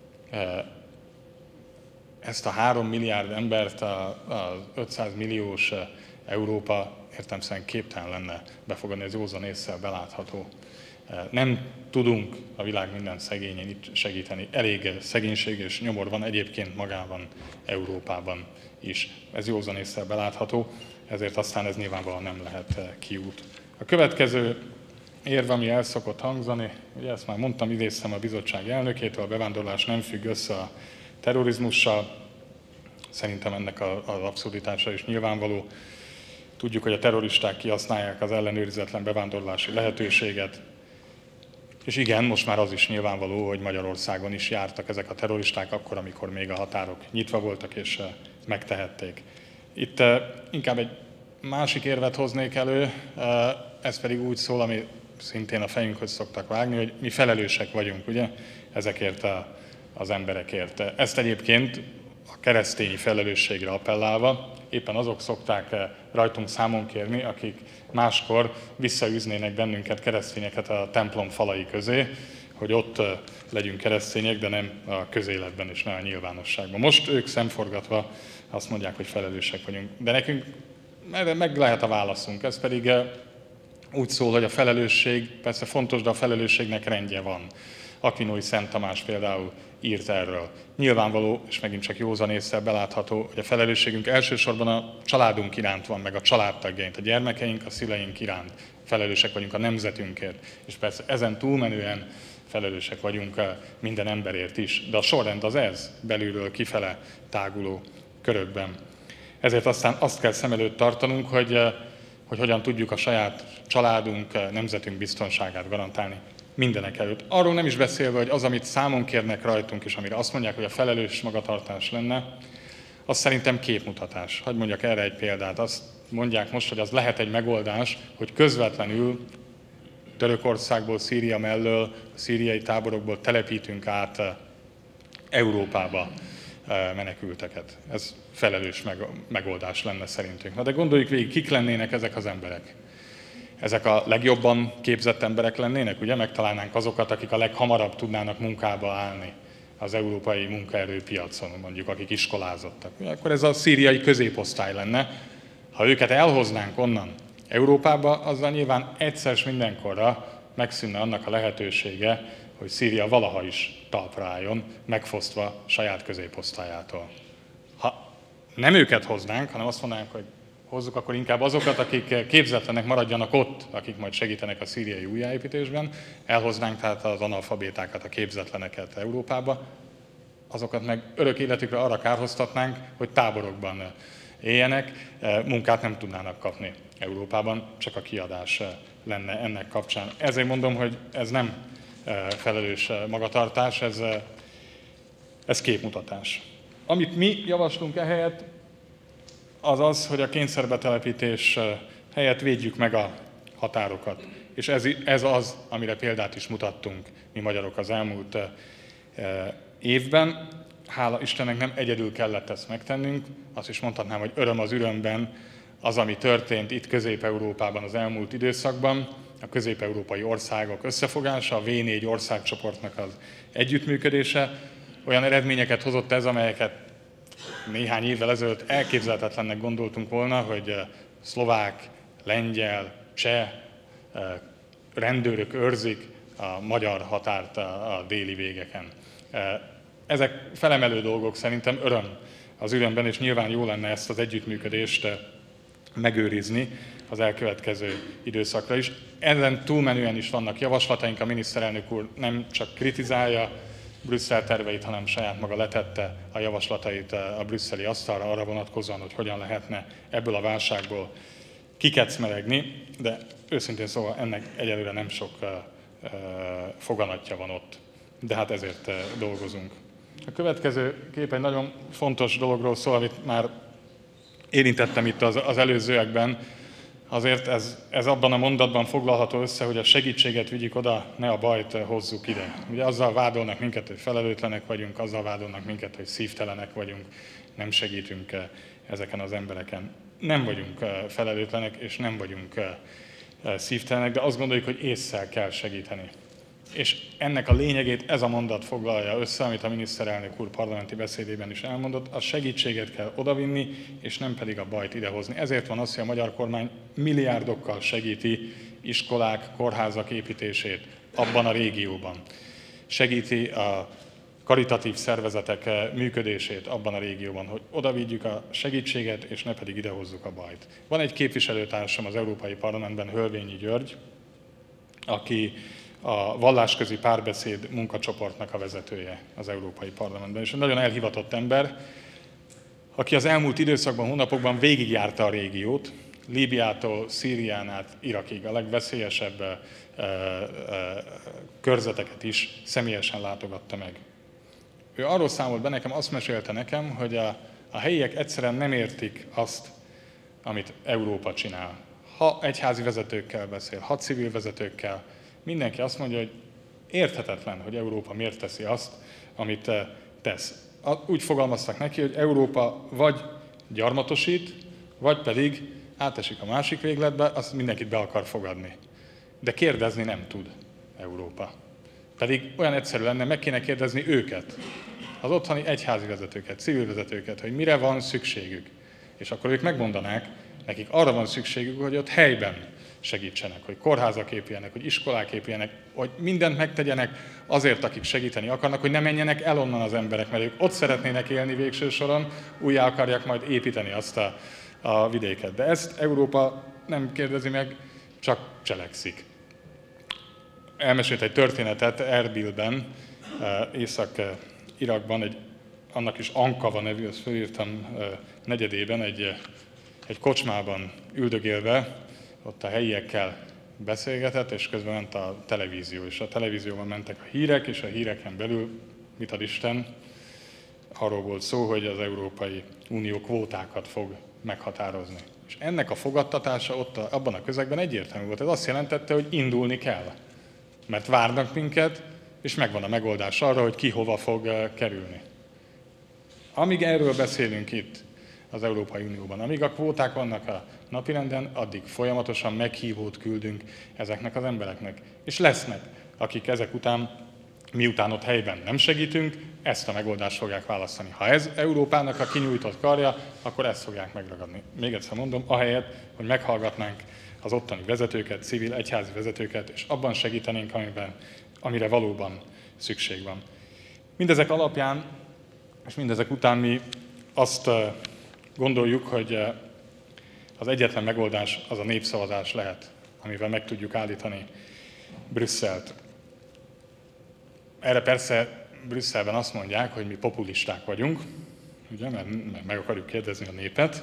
Ezt a 3 milliárd embert az 500 milliós Európa értelemszerűen képtelen lenne befogadni, ez józan ésszel belátható. Nem tudunk a világ minden szegényén itt segíteni. Elég szegénység és nyomor van egyébként magában Európában is. Ez józan ésszel belátható, ezért aztán ez nyilvánvalóan nem lehet kiút. A következő érv, ami el szokott hangzani, ugye ezt már mondtam, idéztem a bizottság elnökétől, a bevándorlás nem függ össze a terrorizmussal. Szerintem ennek az abszurditása is nyilvánvaló. Tudjuk, hogy a terroristák kihasználják az ellenőrizetlen bevándorlási lehetőséget. És igen, most már az is nyilvánvaló, hogy Magyarországon is jártak ezek a terroristák akkor, amikor még a határok nyitva voltak és megtehették. Itt inkább egy másik érvet hoznék elő, ez pedig úgy szól, ami szintén a fejünkhöz szoktak vágni, hogy mi felelősek vagyunk, ugye, ezekért az emberekért. Ezt egyébként a keresztényi felelősségre appellálva éppen azok szokták rajtunk számon kérni, akik máskor visszaűznének bennünket, keresztényeket a templom falai közé, hogy ott legyünk keresztények, de nem a közéletben és nem a nyilvánosságban. Most ők szemforgatva azt mondják, hogy felelősek vagyunk. De nekünk erre meg lehet a válaszunk. Ez pedig úgy szól, hogy a felelősség, persze fontos, de a felelősségnek rendje van. Akvinói Szent Tamás például írt erről. Nyilvánvaló, és megint csak józan ésszel belátható, hogy a felelősségünk elsősorban a családunk iránt van, meg a családtagjaink, a gyermekeink, a szüleink iránt. Felelősek vagyunk a nemzetünkért, és persze ezen túlmenően felelősek vagyunk minden emberért is. De a sorrend az ez, belülről kifele táguló körökben. Ezért aztán azt kell szem előtt tartanunk, hogy hogyan tudjuk a saját családunk, nemzetünk biztonságát garantálni. mindenek előtt. Arról nem is beszélve, hogy az, amit számon kérnek rajtunk, és amire azt mondják, hogy a felelős magatartás lenne, az szerintem képmutatás. Hadd mondjak erre egy példát. Azt mondják most, hogy az lehet egy megoldás, hogy közvetlenül Törökországból, Szíria mellől, a szíriai táborokból telepítünk át Európába menekülteket. Ez felelős megoldás lenne szerintünk. Na de gondoljuk végig, kik lennének ezek az emberek? Ezek a legjobban képzett emberek lennének, ugye? Megtalálnánk azokat, akik a leghamarabb tudnának munkába állni az európai munkaerőpiacon, mondjuk akik iskolázottak. Akkor ez a szíriai középosztály lenne. Ha őket elhoznánk onnan Európába, azzal nyilván egyszer s mindenkorra megszűnne annak a lehetősége, hogy Szíria valaha is talpra álljon, megfosztva saját középosztályától. Ha nem őket hoznánk, hanem azt mondanánk, hogy hozzuk akkor inkább azokat, akik képzetlenek maradjanak ott, akik majd segítenek a szíriai újjáépítésben, elhoznánk tehát az analfabétákat, a képzetleneket Európába, azokat meg örök életükre arra kárhoztatnánk, hogy táborokban éljenek, munkát nem tudnának kapni Európában, csak a kiadás lenne ennek kapcsán. Ezért mondom, hogy ez nem felelős magatartás, ez képmutatás. Amit mi javaslunk ehelyett, az az, hogy a kényszerbetelepítés helyett védjük meg a határokat. És ez az, amire példát is mutattunk mi magyarok az elmúlt évben. Hála Istennek nem egyedül kellett ezt megtennünk, azt is mondhatnám, hogy öröm az ürömben az, ami történt itt Közép-Európában az elmúlt időszakban, a közép-európai országok összefogása, a V4 országcsoportnak az együttműködése. Olyan eredményeket hozott ez, amelyeket néhány évvel ezelőtt elképzelhetetlennek gondoltunk volna, hogy szlovák, lengyel, cseh rendőrök őrzik a magyar határt a déli végeken. Ezek felemelő dolgok, szerintem öröm az ürömben, és nyilván jó lenne ezt az együttműködést megőrizni az elkövetkező időszakra is. Ezen túlmenően is vannak javaslataink, a miniszterelnök úr nem csak kritizálja Brüsszel terveit, hanem saját maga letette a javaslatait a brüsszeli asztalra arra vonatkozóan, hogy hogyan lehetne ebből a válságból kikecmeregni, de őszintén szóval ennek egyelőre nem sok foganatja van ott, de hát ezért dolgozunk. A következő kép egy nagyon fontos dologról szól, amit már érintettem itt az előzőekben. Azért ez abban a mondatban foglalható össze, hogy a segítséget vigyük oda, ne a bajt hozzuk ide. Ugye azzal vádolnak minket, hogy felelőtlenek vagyunk, azzal vádolnak minket, hogy szívtelenek vagyunk, nem segítünk ezeken az embereken. Nem vagyunk felelőtlenek, és nem vagyunk szívtelenek, de azt gondoljuk, hogy ésszel kell segíteni. És ennek a lényegét ez a mondat foglalja össze, amit a miniszterelnök úr parlamenti beszédében is elmondott, a segítséget kell odavinni, és nem pedig a bajt idehozni. Ezért van az, hogy a magyar kormány milliárdokkal segíti iskolák, kórházak építését abban a régióban. Segíti a karitatív szervezetek működését abban a régióban, hogy odavigyük a segítséget, és ne pedig idehozzuk a bajt. Van egy képviselőtársam az Európai Parlamentben, Hölvényi György, aki a vallásközi párbeszéd munkacsoportnak a vezetője az Európai Parlamentben. És egy nagyon elhivatott ember, aki az elmúlt időszakban, hónapokban végigjárta a régiót, Líbiától, Szírián át Irakig, a legveszélyesebb körzeteket is személyesen látogatta meg. Ő arról számolt be nekem, azt mesélte nekem, hogy a helyiek egyszerűen nem értik azt, amit Európa csinál. Ha egyházi vezetőkkel beszél, ha civil vezetőkkel, mindenki azt mondja, hogy érthetetlen, hogy Európa miért teszi azt, amit tesz. Úgy fogalmaztak neki, hogy Európa vagy gyarmatosít, vagy pedig átesik a másik végletbe, azt mindenkit be akar fogadni. De kérdezni nem tud Európa. Pedig olyan egyszerű lenne, meg kéne kérdezni őket, az otthoni egyházi vezetőket, civil vezetőket, hogy mire van szükségük. És akkor ők megmondanák, nekik arra van szükségük, hogy ott helyben segítsenek, hogy kórházak épüljenek, hogy iskolák épüljenek, hogy mindent megtegyenek azért, akik segíteni akarnak, hogy ne menjenek el onnan az emberek, mert ők ott szeretnének élni végső soron, újjá akarják majd építeni azt a vidéket. De ezt Európa nem kérdezi meg, csak cselekszik. Elmesélt egy történetet Erbilben, Észak-Irakban, annak is Ankava nevű, azt felírtam negyedében, egy kocsmában üldögélve, ott a helyiekkel beszélgetett, és közben ment a televízió, és a televízióban mentek a hírek, és a híreken belül, mit ad Isten, arról volt szó, hogy az Európai Unió kvótákat fog meghatározni. És ennek a fogadtatása ott abban a közegben egyértelmű volt. Ez azt jelentette, hogy indulni kell, mert várnak minket, és megvan a megoldás arra, hogy ki hova fog kerülni. Amíg erről beszélünk itt az Európai Unióban, amíg a kvóták vannak a napirenden, addig folyamatosan meghívót küldünk ezeknek az embereknek. És lesznek, akik ezek után, miután ott helyben nem segítünk, ezt a megoldást fogják választani. Ha ez Európának a kinyújtott karja, akkor ezt fogják megragadni. Még egyszer mondom, ahelyett, hogy meghallgatnánk az ottani vezetőket, civil, egyházi vezetőket, és abban segítenénk, amire valóban szükség van. Mindezek alapján, és mindezek után mi azt gondoljuk, hogy az egyetlen megoldás az a népszavazás lehet, amivel meg tudjuk állítani Brüsszelt. Erre persze Brüsszelben azt mondják, hogy mi populisták vagyunk, ugye, mert meg akarjuk kérdezni a népet.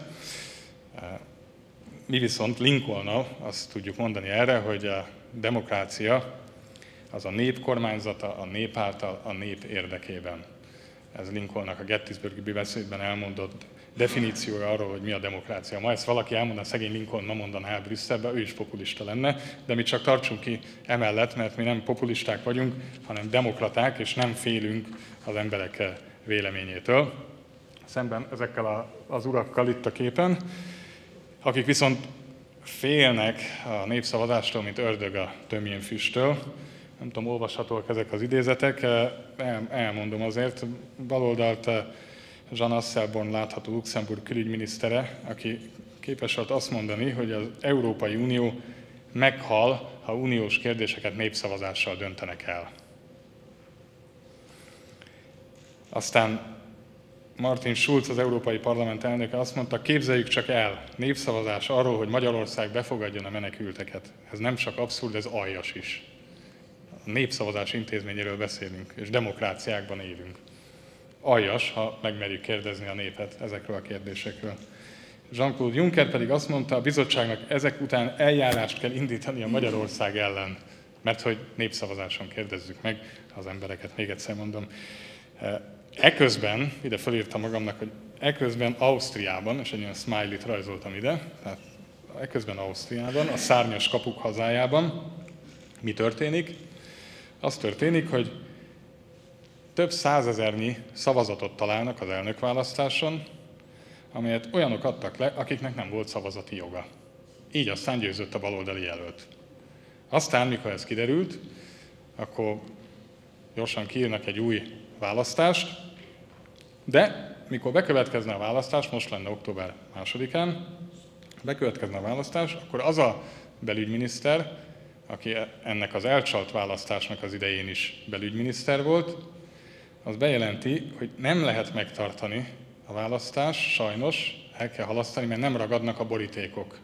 Mi viszont Lincolnnal azt tudjuk mondani erre, hogy a demokrácia az a nép kormányzata, a nép által, a nép érdekében. Ez Lincolnnak a Gettysburgi beszédben elmondott definíciója arról, hogy mi a demokrácia. Ma ezt valaki elmondaná, szegény Lincoln ma mondaná el Brüsszelbe, ő is populista lenne, de mi csak tartsunk ki emellett, mert mi nem populisták vagyunk, hanem demokraták, és nem félünk az emberek véleményétől. Szemben ezekkel az urakkal itt a képen, akik viszont félnek a népszavazástól, mint ördög a tömjén füsttől. Nem tudom, olvashatóak ezek az idézetek, elmondom azért. Baloldalt Jean Asselborn látható Luxemburg külügyminisztere, aki képes volt azt mondani, hogy az Európai Unió meghal, ha uniós kérdéseket népszavazással döntenek el. Aztán Martin Schulz, az Európai Parlament elnöke azt mondta, képzeljük csak el, népszavazás arról, hogy Magyarország befogadjon a menekülteket. Ez nem csak abszurd, ez aljas is. A népszavazás intézményéről beszélünk, és demokráciákban élünk. Aljas, ha megmerjük kérdezni a népet ezekről a kérdésekről. Jean-Claude Juncker pedig azt mondta, a bizottságnak ezek után eljárást kell indítani a Magyarország ellen, mert hogy népszavazáson kérdezzük meg az embereket, még egyszer mondom. Eközben, ide felírtam magamnak, hogy eközben Ausztriában, és egy ilyen smiley-t rajzoltam ide, tehát eközben Ausztriában, a szárnyas kapuk hazájában mi történik? Az történik, hogy több százezernyi szavazatot találnak az elnökválasztáson, amelyet olyanok adtak le, akiknek nem volt szavazati joga. Így aztán győzött a baloldali jelölt. Aztán, mikor ez kiderült, akkor gyorsan kiírnak egy új választást, de mikor bekövetkezne a választás, most lenne október 2-án, bekövetkezne a választás, akkor az a belügyminiszter, aki ennek az elcsalt választásnak az idején is belügyminiszter volt, az bejelenti, hogy nem lehet megtartani a választást, sajnos el kell halasztani, mert nem ragadnak a borítékok.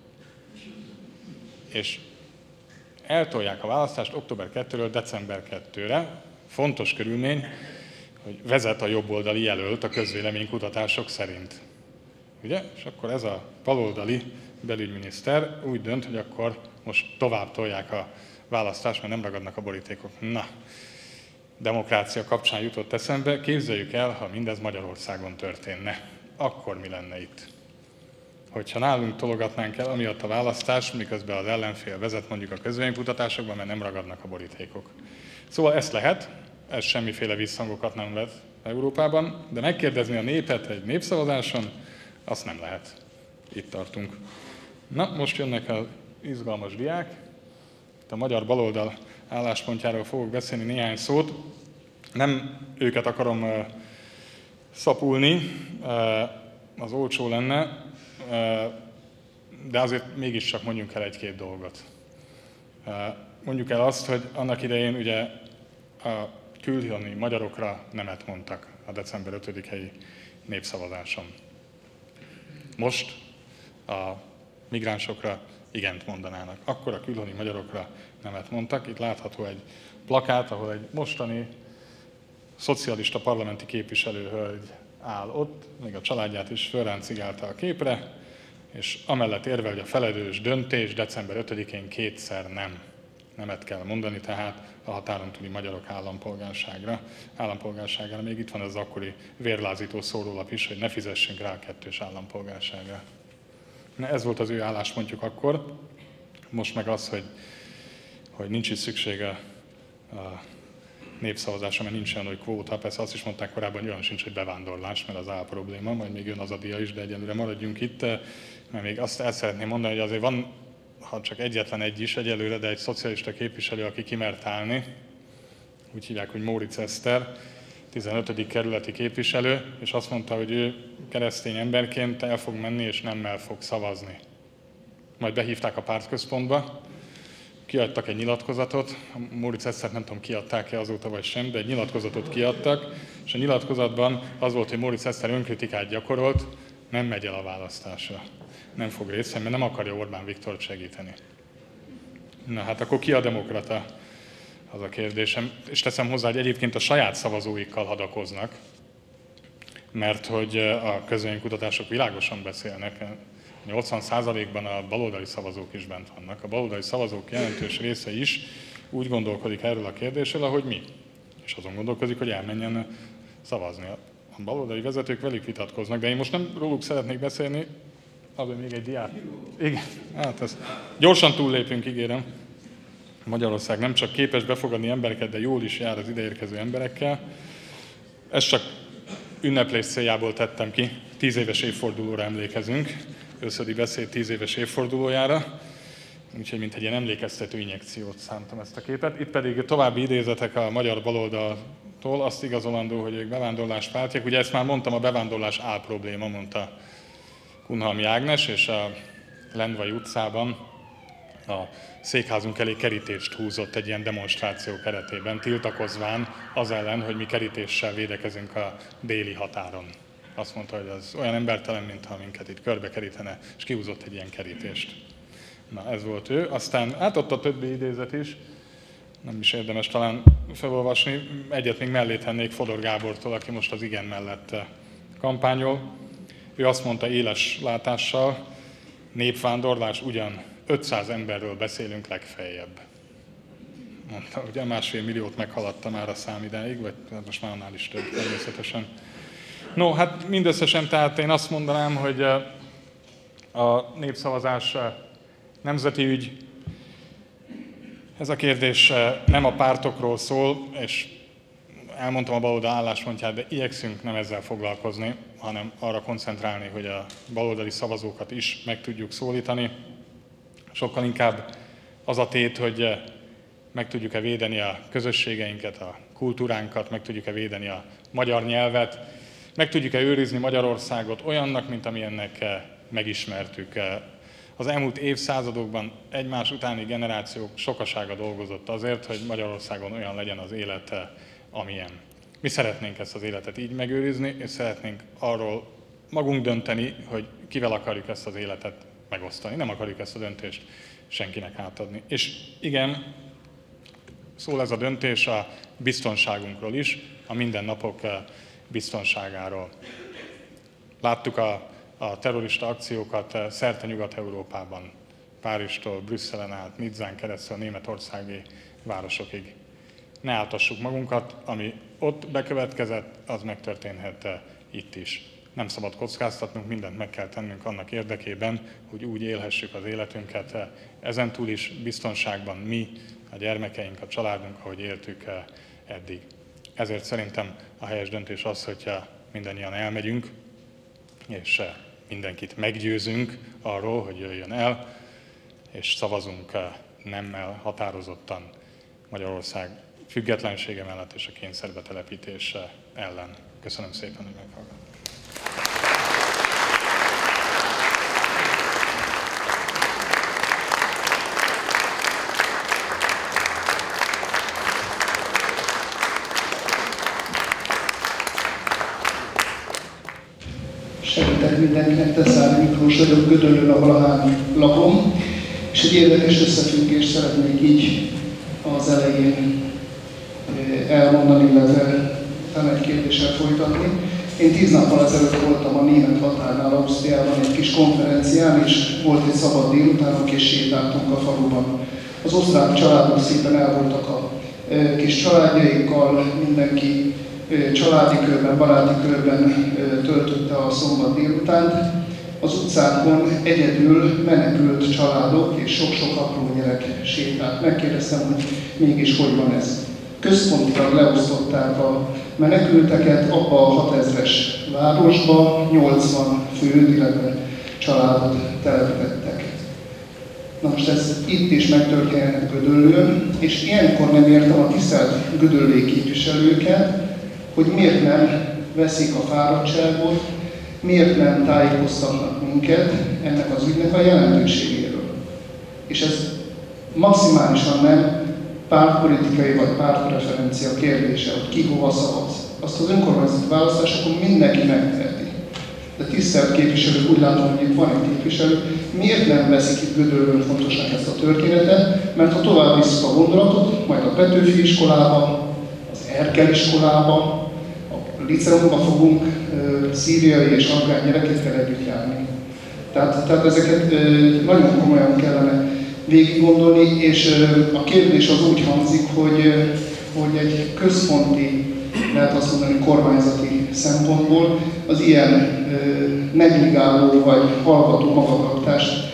És eltolják a választást október 2-ről december 2-re. Fontos körülmény, hogy vezet a jobboldali jelölt a közvéleménykutatások szerint. Ugye? És akkor ez a baloldali belügyminiszter úgy dönt, hogy akkor most tovább tolják a választást, mert nem ragadnak a borítékok. Na, demokrácia kapcsán jutott eszembe, képzeljük el, ha mindez Magyarországon történne. Akkor mi lenne itt? Hogyha nálunk tologatnánk el amiatt a választást, miközben az ellenfél vezet mondjuk a közvéleménykutatásokban, mert nem ragadnak a borítékok. Szóval ezt lehet, ez semmiféle visszhangokat nem vet Európában, de megkérdezni a népet egy népszavazáson, azt nem lehet. Itt tartunk. Na, most jönnek az izgalmas diák. Itt a magyar baloldal álláspontjáról fogok beszélni néhány szót. Nem őket akarom szapulni, az olcsó lenne, de azért mégiscsak mondjunk el egy-két dolgot. Mondjuk el azt, hogy annak idején ugye a külhoni magyarokra nemet mondtak a december 5-i népszavazáson. Most a migránsokra igent mondanának. Akkor a külhoni magyarokra nemet mondtak. Itt látható egy plakát, ahol egy mostani szocialista parlamenti képviselőhölgy áll ott, még a családját is fölráncigálta a képre, és amellett érve, hogy a felelős döntés december 5-én kétszer nemet kell mondani, tehát a határon túli magyarok állampolgárságára. Még itt van az akkori vérlázító szórólap is, hogy ne fizessünk rá a kettős állampolgárságra. Ez volt az ő álláspontjuk akkor, most meg az, hogy nincs is szüksége a népszavazásra, mert nincs olyan, hogy kvóta. Persze azt is mondták korábban, hogy olyan sincs, hogy bevándorlás, mert az áll probléma, majd még jön az a dia is, de egyelőre maradjunk itt, mert még azt el szeretném mondani, hogy azért van, ha csak egyetlen egy is egyelőre, de egy szocialista képviselő, aki kimert állni, úgy hívják, hogy Móricz Eszter, 15. kerületi képviselő, és azt mondta, hogy ő keresztény emberként el fog menni, és nemmel fog szavazni. Majd behívták a pártközpontba, kiadtak egy nyilatkozatot, Móricz Esztert nem tudom, kiadták-e azóta vagy sem, de egy nyilatkozatot kiadtak, és a nyilatkozatban az volt, hogy Móricz Eszter önkritikát gyakorolt, nem megy el a választásra. Nem fog részt venni, mert nem akarja Orbán Viktort segíteni. Na hát akkor ki a demokrata? Az a kérdésem. És teszem hozzá, hogy egyébként a saját szavazóikkal hadakoznak, mert hogy a közvéleménykutatások világosan beszélnek. 80%-ban a baloldali szavazók is bent vannak. A baloldali szavazók jelentős része is úgy gondolkodik erről a kérdésről, ahogy mi. És azon gondolkozik, hogy elmenjen szavazni. A baloldali vezetők velük vitatkoznak, de én most nem róluk szeretnék beszélni, azért még egy diát. Igen, hát ez. Gyorsan túllépünk, ígérem. Magyarország nem csak képes befogadni embereket, de jól is jár az ideérkező emberekkel. Ezt csak ünneplés céljából tettem ki. 10 éves évfordulóra emlékezünk. Őszödi beszéd 10 éves évfordulójára. Úgyhogy mint egy ilyen emlékeztető injekciót szántam ezt a képet. Itt pedig további idézetek a magyar baloldaltól. Azt igazolandó, hogy ők bevándorláspártiak. Ugye ezt már mondtam, a bevándorlás álprobléma, mondta Kunhalmi Ágnes, és a Lendvai utcában a székházunk elé kerítést húzott egy ilyen demonstráció keretében, tiltakozván az ellen, hogy mi kerítéssel védekezünk a déli határon. Azt mondta, hogy az olyan embertelen, mintha minket itt körbe kerítene, és kihúzott egy ilyen kerítést. Na, ez volt ő. Aztán hát ott a többi idézet is, nem is érdemes talán felolvasni. Egyet még mellé tennék Fodor Gábortól, aki most az igen mellett kampányol. Ő azt mondta éles látással, népvándorlás ugyan 500 emberről beszélünk legfeljebb. Mondta, ugye 1,5 milliót meghaladta már a szám idáig, vagy most már annál is több természetesen. No, hát mindösszesen, tehát én azt mondanám, hogy a népszavazás nemzeti ügy, ez a kérdés nem a pártokról szól, és elmondtam a baloldal álláspontját, de igyekszünk nem ezzel foglalkozni, hanem arra koncentrálni, hogy a baloldali szavazókat is meg tudjuk szólítani. Sokkal inkább az a tét, hogy meg tudjuk-e védeni a közösségeinket, a kultúránkat, meg tudjuk-e védeni a magyar nyelvet, meg tudjuk-e őrizni Magyarországot olyannak, mint amilyennek megismertük. Az elmúlt évszázadokban egymás utáni generációk sokasága dolgozott azért, hogy Magyarországon olyan legyen az élet, amilyen. Mi szeretnénk ezt az életet így megőrizni, és szeretnénk arról magunk dönteni, hogy kivel akarjuk ezt az életet megosztani. Nem akarjuk ezt a döntést senkinek átadni. És igen, szól ez a döntés a biztonságunkról is, a mindennapok biztonságáról. Láttuk a terrorista akciókat szerte Nyugat-Európában, Párizstól, Brüsszelen át, Nizzán keresztül a németországi városokig. Ne áltassuk magunkat, ami ott bekövetkezett, az megtörténhet itt is. Nem szabad kockáztatnunk, mindent meg kell tennünk annak érdekében, hogy úgy élhessük az életünket, ezentúl is biztonságban mi, a gyermekeink, a családunk, ahogy éltük eddig. Ezért szerintem a helyes döntés az, hogyha mindannyian elmegyünk, és mindenkit meggyőzünk arról, hogy jöjjön el, és szavazunk nemmel határozottan Magyarország függetlensége mellett és a kényszerbetelepítés ellen. Köszönöm szépen, hogy meghallgattak. Segítek mindenkinek, Teszári Miklós vagyok, Gödöllőn, ahol a hány lakom, és egy érdekes összefüggést szeretnék így az elején elmondani, illetve egy kérdéssel folytatni. Én 10 nappal ezelőtt voltam a német határnál, Ausztriában egy kis konferencián, és volt egy szabad délutánunk, és sétáltunk a faluban. Az osztrák családok szépen el voltak a kis családjaikkal, mindenki családi körben, baráti körben töltötte a szombat délutánt. Az utcákon egyedül menekült családok és sok-sok apró gyerek sétált. Megkérdeztem, hogy mégis hogy van ez. Központilag leosztották a menekülteket abba a 6000-es városba, 80 főt, illetve családot telepítettek. Na most ez itt is megtörténhet Gödöllőn, és ilyenkor nem értem a tisztelt gödöllői képviselőket, hogy miért nem veszik a fáradtságot, miért nem tájékoztatnak minket ennek az ügynek a jelentőségéről. És ez maximálisan nem pártpolitikai vagy pártpreferencia kérdése, hogy ki hova szavaz. Azt az önkormányzati választásokon mindenki megteheti. De tisztelt képviselők, úgy látom, hogy itt van egy képviselő, miért nem veszik itt Gödöllőn fontosnak ezt a történetet, mert ha tovább visszük a gondolatot, majd a Petőfi iskolába, az Erkel iskolába, a liceumba fogunk szíriai és afgán gyerekekkel együtt járni. Tehát ezeket nagyon komolyan kellene végig gondolni, és a kérdés az úgy hangzik, hogy egy központi, lehet azt mondani kormányzati szempontból az ilyen negligáló vagy hallgató magatartást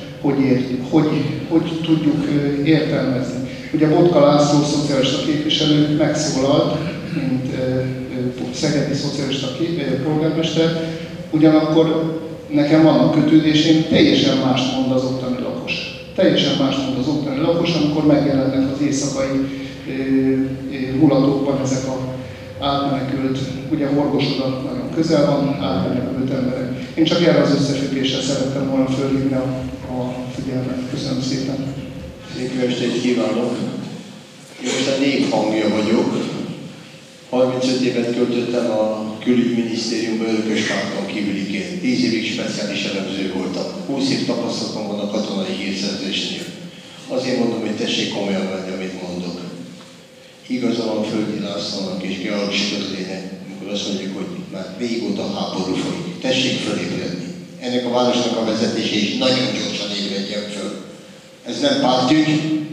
hogy tudjuk értelmezni. Ugye Botka László szocialista képviselő megszólalt, mint szegedi szocialista polgármester, ugyanakkor nekem vannak kötődéseim, teljesen mást mond az ottani lakos. Teljesen más mond az ottani lakos, amikor megjelennek az éjszakai mulatokban ezek a átmenekült, ugye Horgosoda nagyon közel van, átmenekült emberek. Én csak erre az összefüggésre szerettem volna fölhívni a figyelmet. Köszönöm szépen. Szép jó estét kívánok! Én most a nép hangja vagyok. 35 évet költöttem a külügyminisztériumban örököspárton kívüliként. 10 évig speciális elemző voltam. 20 év tapasztalatom van a katonai hírszerzésnél. Azért mondom, hogy tessék komolyan venni, amit mondok. Igaza van Földi Lászlónak és Georg Stödlének, amikor azt mondjuk, hogy már régóta háború folyik. Tessék fölébredni. Ennek a városnak a vezetése is nagyon gyorsan ébredjen föl. Ez nem pártügy,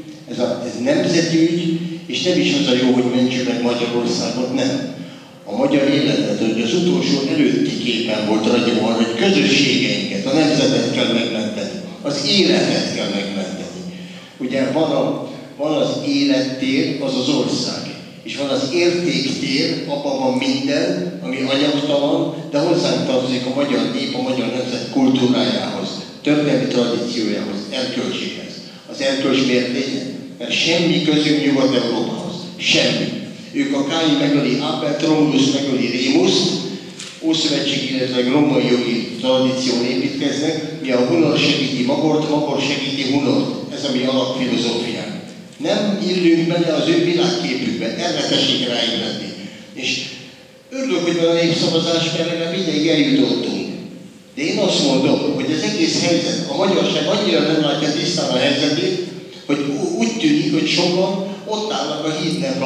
ez nemzetügy, és nem is az a jó, hogy mentsük meg Magyarországot, nem. A magyar életet, hogy az utolsó előtti képen volt ragyogóan, hogy közösségeinket, a nemzetet kell megmenteni, az életet kell megmenteni. Ugye van az élettér, az az ország, és van az értéktér, abban van minden, ami anyagtalan, de hozzánk tartozik a magyar nép, a magyar nemzet kultúrájához, történelmi tradíciójához, erkölcséhez. Az erkölcs miért lényeg? Mert semmi közünk Nyugat-Európához. Semmi. Ők a Káin megöli Ábelt, Romulus megöli Rémuszt, ószövetségi, illetve római jogi tradíción építkeznek, mi a Hunor segíti Magort, Magor segíti Hunort. Ez a mi alapfilozófiánk. Nem illünk bele az ő világképükbe, erre tessék ráébredni. És örülök, hogy van a népszavazás, mert legalább ideig eljutottunk. De én azt mondom, hogy az egész helyzet, a magyarság annyira nem látja tisztán a helyzetét, hogy úgy tűnik, hogy sokan ott állnak a hídnek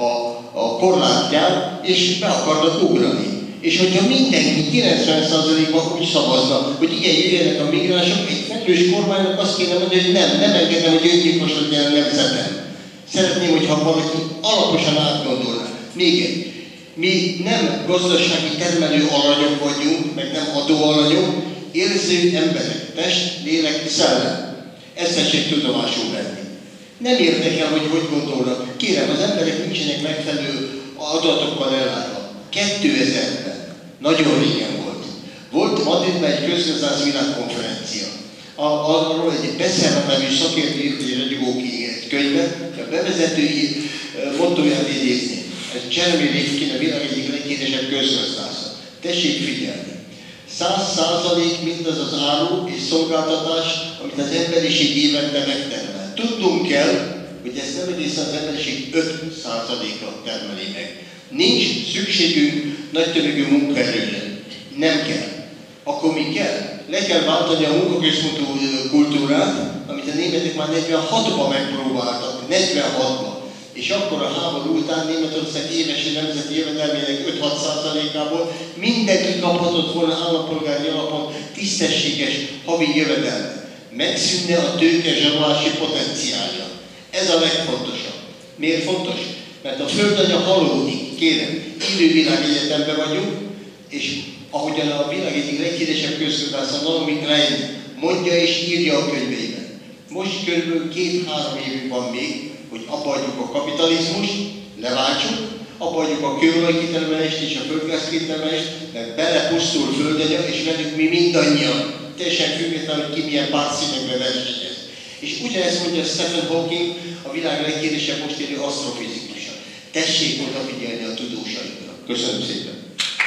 a korlátján, és be akarnak ugrani. És hogyha mindenki 90%-ban úgy szavazna, hogy igen, jöjjenek a migránsok, egy felelős kormánynak azt kéne mondani, hogy nem engedem, hogy öngyilkos legyen a nemzetem. Szeretném, hogyha valaki alaposan átgondolná. Még egy. Mi nem gazdasági termelő alanyok vagyunk, meg nem adóalanyok, érző emberek, test, lélek, szellem. Ezt tessék tudomásul venni. Nem érdekel, hogy gondolnak. Kérem, az emberek nincsenek megfelelő adatokkal ellátva. 2000-ben, nagyon régen volt Madridban egy közgazdász világkonferencia. Arról egy Becerra nevű szakértő írt egy ragyogóki egy könyvet, a bevezetői mottóját idézni. Ez Jeremy Rifkin, a világ egyik leghíresebb közgazdásza. Tessék figyelni! 100% mindaz az áru és szolgáltatás, amit az emberiség évente megtermel. Tudnunk kell, hogy ezt nem egészen az emberiség 5%-a termeli meg. Nincs szükségünk nagy tömegű munkaerőre. Nem kell. Akkor mi kell? Le kell váltani a munkaközpontú kultúrát, amit a németek már 46-ban megpróbáltak. 46-ban. És akkor a háború után Németország éves nemzeti jövedelmének 5-6%-ából mindenki kaphatott volna állampolgári alapon tisztességes havi jövedelmet. Megszűnne a tőke zsarolási potenciálja. Ez a legfontosabb. Miért fontos? Mert a földanya halódik, kérem, élővilágegyetemben vagyunk, és ahogyan a világ egyik leghíresebb közgazdász, a Naomi Klein mondja és írja a könyveiben. Most kb. 2-3 évünk van még, hogy abba hagyjuk a kapitalizmust, leváltsuk, abba hagyjuk a kőolajkitermelést és a földgázkitermelést, mert belepusztul földanya, és velük mi mindannyian, teljesen függetlenül, hogy ki milyen pártszínekben versenyez. És ugyanezt mondja Stephen Hawking, a világ leghíresebb most élő asztrofizikusa. Tessék odafigyelni a tudósaikra. Köszönöm szépen!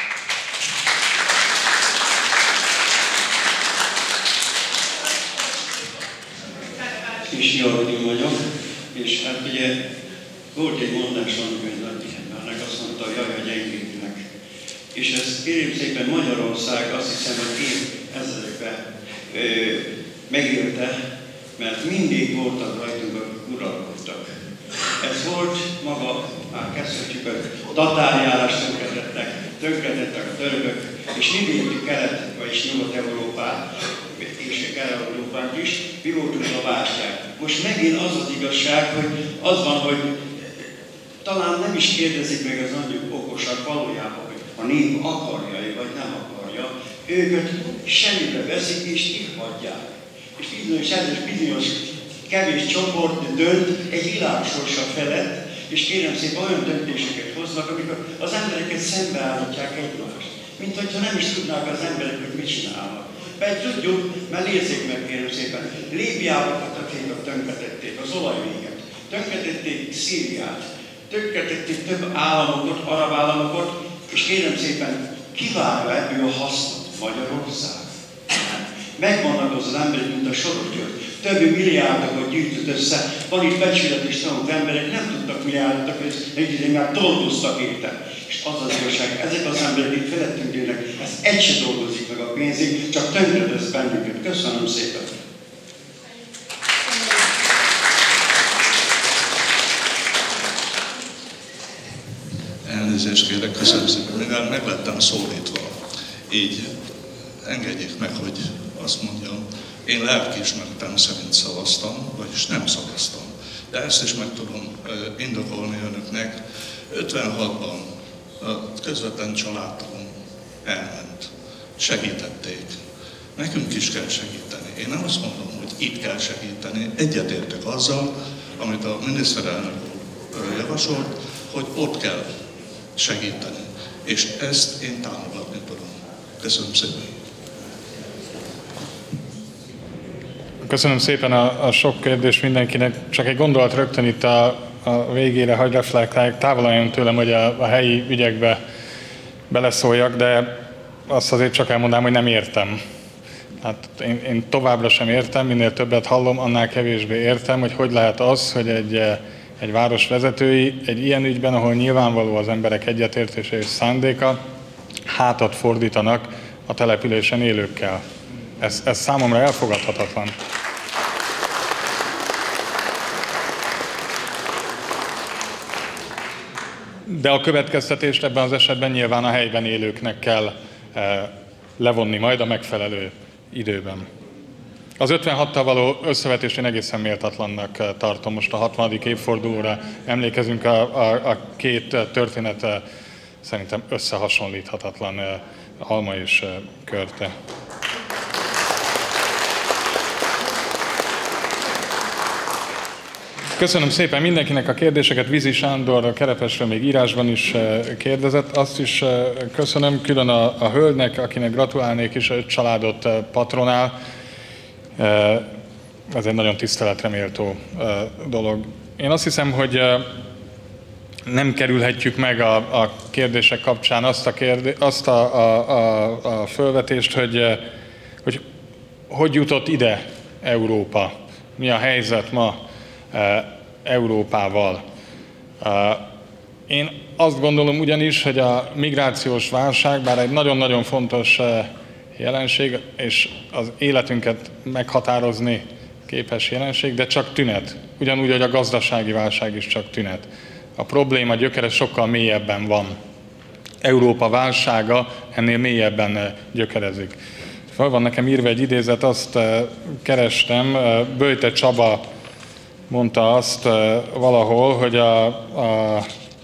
Kis Jordi vagyok, és hát ugye volt egy mondás valami nagy embernek, azt mondta, hogy jaj, a gyengéknek. És ezt kérem szépen Magyarország azt hiszem, hogy évezredekben megélte, mert mindig voltak rajtunk, akik uralkodtak. Ez volt maga, már kezdhetjük, a tatárjárást tönkretettek a törökök, és mi védtük Kelet, vagyis Nyugat-Európát, és Kelet-Európát is, mi voltunk a válság. Most megint az az igazság, hogy az van, hogy talán nem is kérdezik meg az anyjuk okosak valójában, hogy a nép akarja vagy nem akarja, őket semmibe veszik és kihadják. És bizonyos kevés csoport dönt egy világsorsa felett, és kérem szépen olyan döntéseket hoznak, amikor az embereket szembeállítják egymást. Mint hogyha nem is tudnák az emberek, hogy mit csinálnak. Pedig tudjuk, mert nézzék meg kérem szépen, Líbiában tönkretették az olajvéget, tönkretették Szíriát, tönkretették több államokat, arab államokat, és kérem szépen, kiválja ebből a hasznot Magyarország? Megvannak az emberek, mint a Soros György. Több milliárdokat gyűjtött össze. Van itt becsület és tanult emberek, nem tudtak milliárdokat, hogy már dolgoztak érte. És az az igazság, ezek az emberek itt felettünk élnek, ez egy se dolgozik meg a pénzig, csak tönkretesz bennünket. Köszönöm szépen! Elnézést kérek, köszönöm szépen, mivel meg lettem szólítva. Így engedjék meg, hogy azt mondjam, én lelkiismeretem szerint szavaztam, vagyis nem szavaztam. De ezt is meg tudom indokolni önöknek. 56-ban a közvetlen családom elment. Segítették. Nekünk is kell segíteni. Én nem azt mondom, hogy itt kell segíteni. Egyetértek azzal, amit a miniszterelnök úr javasolt, hogy ott kell segíteni. És ezt én támogatni tudom. Köszönöm szépen. Köszönöm szépen a sok kérdést mindenkinek. Csak egy gondolat rögtön itt a végére, hagy reflektálják. Távol álljon tőlem, hogy a helyi ügyekbe beleszóljak, de azt azért csak elmondanám, hogy nem értem. Hát én továbbra sem értem, minél többet hallom, annál kevésbé értem, hogy lehet az, hogy egy város vezetői egy ilyen ügyben, ahol nyilvánvaló az emberek egyetértése és szándéka, hátat fordítanak a településen élőkkel. Ez számomra elfogadhatatlan. De a következtetést ebben az esetben nyilván a helyben élőknek kell levonni majd a megfelelő időben. Az 56-tal való összevetést én egészen méltatlannak tartom. Most a 60. évfordulóra emlékezünk, a két történet szerintem összehasonlíthatatlan, Alma és Körte. Köszönöm szépen mindenkinek a kérdéseket. Vízi Sándor a Kerepesről még írásban is kérdezett. Azt is köszönöm külön a hölgynek, akinek gratulálnék is, a családot patronál. Ez egy nagyon tiszteletre méltó dolog. Én azt hiszem, hogy nem kerülhetjük meg a kérdések kapcsán azt a fölvetést, hogy jutott ide Európa. Mi a helyzet ma Európával. Én azt gondolom ugyanis, hogy a migrációs válság, bár egy nagyon-nagyon fontos jelenség, és az életünket meghatározni képes jelenség, de csak tünet. Ugyanúgy, hogy a gazdasági válság is csak tünet. A probléma gyökere sokkal mélyebben van. Európa válsága ennél mélyebben gyökerezik. Fel van nekem írva egy idézet, azt kerestem, Böjte Csaba mondta azt valahol, hogy a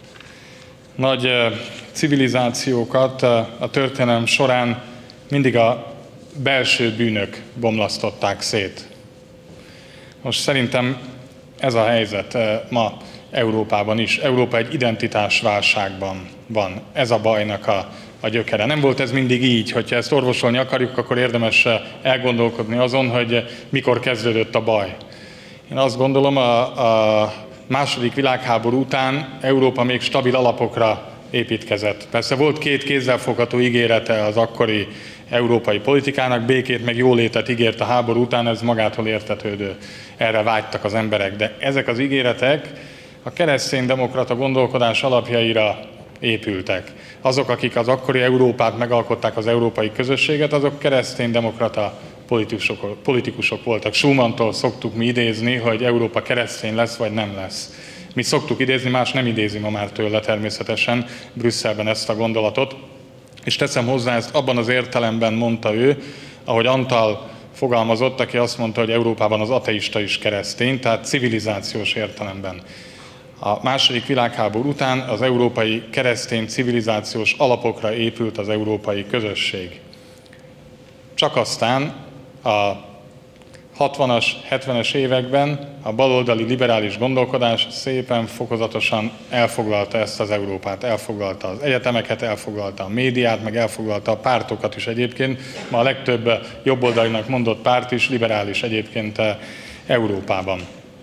nagy civilizációkat a történelem során mindig a belső bűnök bomlasztották szét. Most szerintem ez a helyzet ma Európában is. Európa egy identitásválságban van. Ez a bajnak a gyökere. Nem volt ez mindig így, hogyha ezt orvosolni akarjuk, akkor érdemes elgondolkodni azon, hogy mikor kezdődött a baj. Én azt gondolom, a második világháború után Európa még stabil alapokra építkezett. Persze volt két kézzelfogható ígérete az akkori európai politikának, békét meg jólétet ígért a háború után, ez magától értetődő. Erre vágytak az emberek, de ezek az ígéretek a kereszténydemokrata gondolkodás alapjaira épültek. Azok, akik az akkori Európát megalkották, az európai közösséget, azok kereszténydemokrata politikusok voltak. Schumantól szoktuk mi idézni, hogy Európa keresztény lesz, vagy nem lesz. Mi szoktuk idézni, más nem idézi ma már tőle természetesen Brüsszelben ezt a gondolatot. És teszem hozzá, ezt abban az értelemben mondta ő, ahogy Antal fogalmazott, aki azt mondta, hogy Európában az ateista is keresztény, tehát civilizációs értelemben. A második világháború után az európai keresztény civilizációs alapokra épült az európai közösség. Csak aztán a 60-as, 70-es években a baloldali liberális gondolkodás szépen fokozatosan elfoglalta ezt az Európát. Elfoglalta az egyetemeket, elfoglalta a médiát, meg elfoglalta a pártokat is egyébként. Ma a legtöbb jobboldalinak mondott párt is liberális egyébként Európában.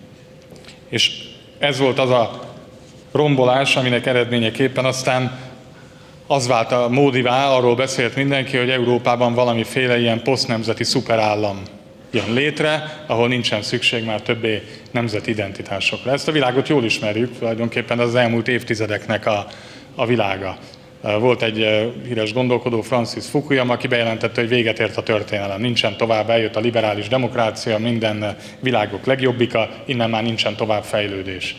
És ez volt az a rombolás, aminek eredményeképpen aztán az vált a módivá, arról beszélt mindenki, hogy Európában valamiféle ilyen posztnemzeti szuperállam jön létre, ahol nincsen szükség már többé nemzeti identitásokra. Ezt a világot jól ismerjük, tulajdonképpen az elmúlt évtizedeknek a világa. Volt egy híres gondolkodó, Francis Fukuyama, aki bejelentette, hogy véget ért a történelem. Nincsen tovább, eljött a liberális demokrácia, minden világok legjobbika, innen már nincsen tovább fejlődés.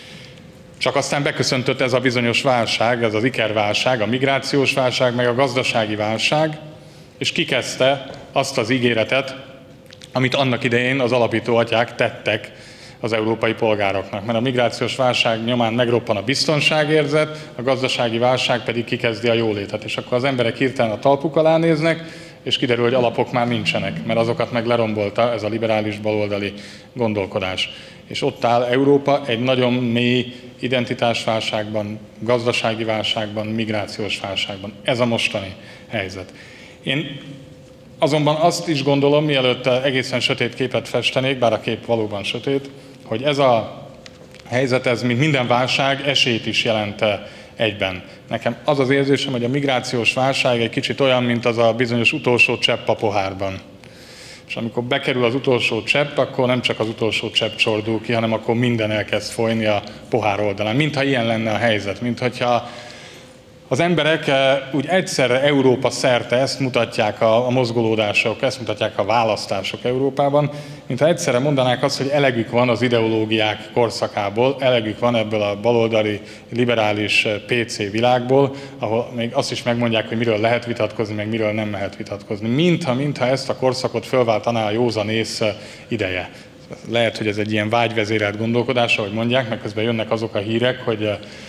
Csak aztán beköszöntött ez a bizonyos válság, ez az ikerválság, a migrációs válság, meg a gazdasági válság, és kikezdte azt az ígéretet, amit annak idején az alapító atyák tettek az európai polgároknak. Mert a migrációs válság nyomán megroppan a biztonságérzet, a gazdasági válság pedig kikezdi a jólétet. És akkor az emberek hirtelen a talpuk alá néznek, és kiderül, hogy alapok már nincsenek, mert azokat meg lerombolta ez a liberális baloldali gondolkodás. És ott áll Európa egy nagyon mély identitásválságban, gazdasági válságban, migrációs válságban. Ez a mostani helyzet. Én azonban azt is gondolom, mielőtt egészen sötét képet festenék, bár a kép valóban sötét, hogy ez a helyzet, ez mint minden válság, esélyt is jelent egyben. Nekem az az érzésem, hogy a migrációs válság egy kicsit olyan, mint az a bizonyos utolsó csepp a pohárban. És amikor bekerül az utolsó csepp, akkor nem csak az utolsó csepp csordul ki, hanem akkor minden elkezd folyni a pohár oldalán. Mintha ilyen lenne a helyzet, mintha az emberek úgy egyszerre Európa szerte, ezt mutatják a mozgolódások, ezt mutatják a választások Európában, mintha egyszerre mondanák azt, hogy elegük van az ideológiák korszakából, elegük van ebből a baloldali, liberális PC világból, ahol még azt is megmondják, hogy miről lehet vitatkozni, meg miről nem lehet vitatkozni. Mintha ezt a korszakot fölváltaná a józanész ideje. Lehet, hogy ez egy ilyen vágyvezérelt gondolkodás, ahogy mondják, meg közben jönnek azok a hírek, hogy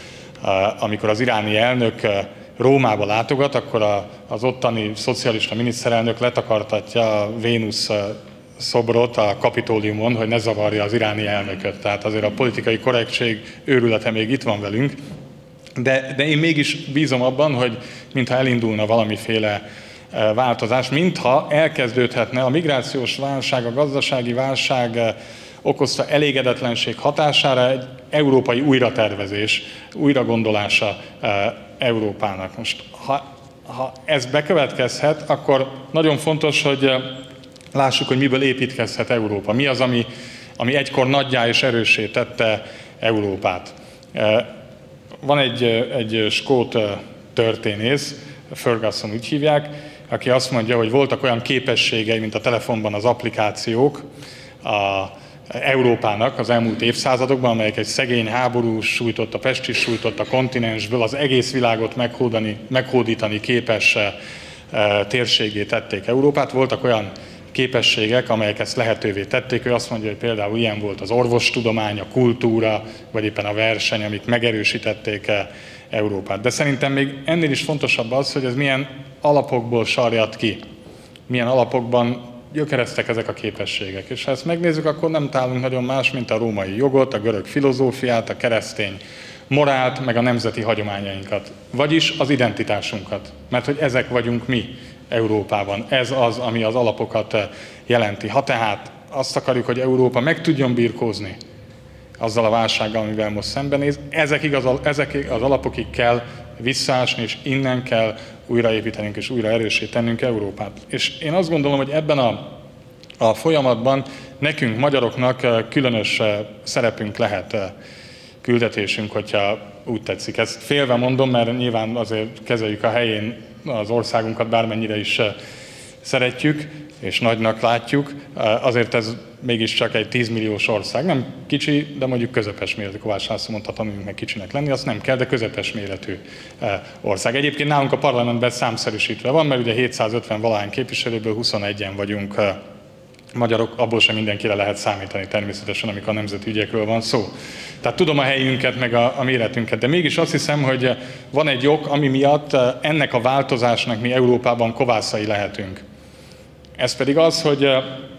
amikor az iráni elnök Rómába látogat, akkor az ottani szocialista miniszterelnök letakartatja a Vénusz szobrot a Kapitóliumon, hogy ne zavarja az iráni elnököt. Tehát azért a politikai korrektség őrülete még itt van velünk. De én mégis bízom abban, hogy mintha elindulna valamiféle változás, mintha elkezdődhetne a migrációs válság, a gazdasági válság okozta elégedetlenség hatására egy európai újratervezés, újragondolása Európának. Most, ha ez bekövetkezhet, akkor nagyon fontos, hogy lássuk, hogy miből építkezhet Európa. Mi az, ami egykor nagyjá és erőssé tette Európát. Van egy skót történész, Ferguson úgy hívják, aki azt mondja, hogy voltak olyan képességei, mint a telefonban az applikációk, Európának az elmúlt évszázadokban, amelyek egy szegény, háborús sújtott, pestis sújtott a kontinensből az egész világot meghódítani képes térségé tették Európát. Voltak olyan képességek, amelyek ezt lehetővé tették. Ő azt mondja, hogy például ilyen volt az orvostudomány, a kultúra, vagy éppen a verseny, amik megerősítették Európát. De szerintem még ennél is fontosabb az, hogy ez milyen alapokból sarjad ki, milyen alapokban gyökereztek ezek a képességek. És ha ezt megnézzük, akkor nem találunk nagyon más, mint a római jogot, a görög filozófiát, a keresztény morált, meg a nemzeti hagyományainkat. Vagyis az identitásunkat. Mert hogy ezek vagyunk mi Európában. Ez az, ami az alapokat jelenti. Ha tehát azt akarjuk, hogy Európa meg tudjon birkózni azzal a válsággal, amivel most szembenéz, ezekig az alapokig kell visszaásni, és innen kell újraépítenünk és újra erőssé tennünk Európát. És én azt gondolom, hogy ebben a folyamatban nekünk, magyaroknak különös szerepünk lehet, küldetésünk, hogyha úgy tetszik. Ezt félve mondom, mert nyilván azért kezeljük a helyén az országunkat, bármennyire is szeretjük, és nagynak látjuk, azért ez mégiscsak egy 10 milliós ország. Nem kicsi, de mondjuk közepes méretű. Kovács László mondta, tanuljunk meg kicsinek lenni, azt nem kell, de közepes méretű ország. Egyébként nálunk a parlamentben számszerűsítve van, mert ugye 750 valahány képviselőből 21-en vagyunk magyarok, abból sem mindenkire lehet számítani természetesen, amikor a nemzeti ügyekről van szó. Tehát tudom a helyünket, meg a méretünket, de mégis azt hiszem, hogy van egy ok, ami miatt ennek a változásnak mi Európában kovászai lehetünk. Ez pedig az, hogy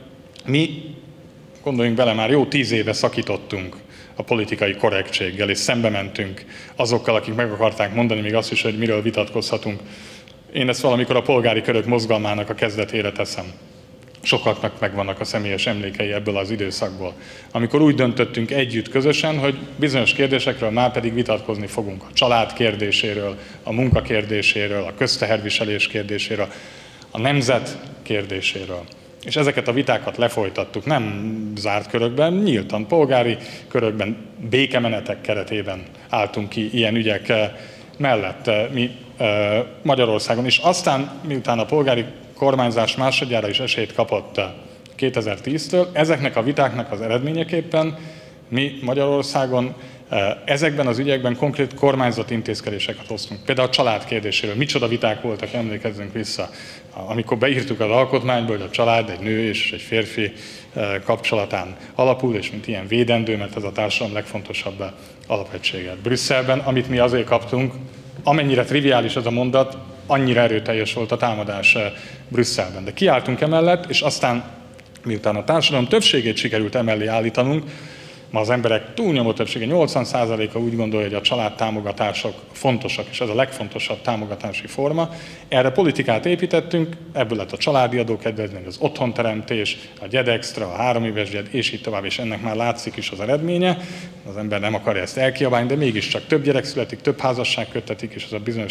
mi, gondoljunk bele, már jó 10 éve szakítottunk a politikai korrektséggel, és szembe mentünk azokkal, akik meg akarták mondani még azt is, hogy miről vitatkozhatunk. Én ezt valamikor a polgári körök mozgalmának a kezdetére teszem. Sokaknak megvannak a személyes emlékei ebből az időszakból. Amikor úgy döntöttünk együtt, közösen, hogy bizonyos kérdésekről már pedig vitatkozni fogunk. A család kérdéséről, a munka kérdéséről, a közteherviselés kérdéséről, a nemzet kérdéséről. És ezeket a vitákat lefolytattuk, nem zárt körökben, nyíltan, polgári körökben, békemenetek keretében álltunk ki ilyen ügyek mellett mi Magyarországon. És aztán, miután a polgári kormányzás másodjára is esélyt kapott 2010-től, ezeknek a vitáknak az eredményeképpen mi Magyarországon ezekben az ügyekben konkrét kormányzati intézkedéseket hoztunk. Például a család kérdéséről. Micsoda viták voltak, emlékezzünk vissza. Amikor beírtuk az alkotmányba, hogy a család egy nő és egy férfi kapcsolatán alapul, és mint ilyen védendő, mert ez a társadalom legfontosabb alapegysége. Brüsszelben, amit mi azért kaptunk, amennyire triviális ez a mondat, annyira erőteljes volt a támadás Brüsszelben. De kiálltunk emellett, és aztán, miután a társadalom többségét sikerült emellé állítanunk, ma az emberek túlnyomó többsége, 80%-a úgy gondolja, hogy a családtámogatások fontosak, és ez a legfontosabb támogatási forma. Erre politikát építettünk, ebből lett a családi adókedvezmény, az otthonteremtés, a gyedextra, a 3 éves gyed, és így tovább, és ennek már látszik is az eredménye. Az ember nem akarja ezt elkiabálni, de mégiscsak több gyerek születik, több házasság köttetik, és az a bizonyos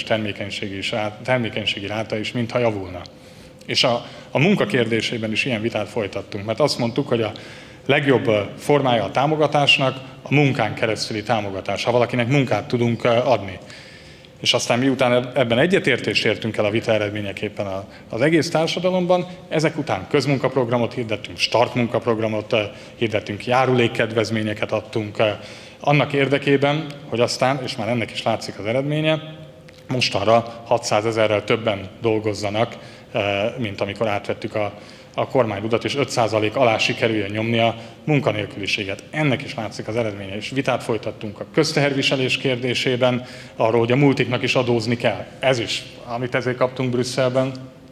termékenységi ráta is mintha javulna. És a munka kérdésében is ilyen vitát folytattunk, mert azt mondtuk, hogy a legjobb formája a támogatásnak a munkán keresztüli támogatás, ha valakinek munkát tudunk adni. És aztán miután ebben egyetértést értünk el a vita eredményeképpen az egész társadalomban, ezek után közmunkaprogramot hirdettünk, startmunkaprogramot hirdettünk, járulékkedvezményeket adtunk, annak érdekében, hogy aztán, és már ennek is látszik az eredménye, mostanra 600 000-rel többen dolgozzanak, mint amikor átvettük a kormányrudat, és 5% alá sikerüljön nyomni a munkanélküliséget. Ennek is látszik az eredménye, és vitát folytattunk a közteherviselés kérdésében, arról, hogy a multiknak is adózni kell. Ez is, amit ezért kaptunk Brüsszelben,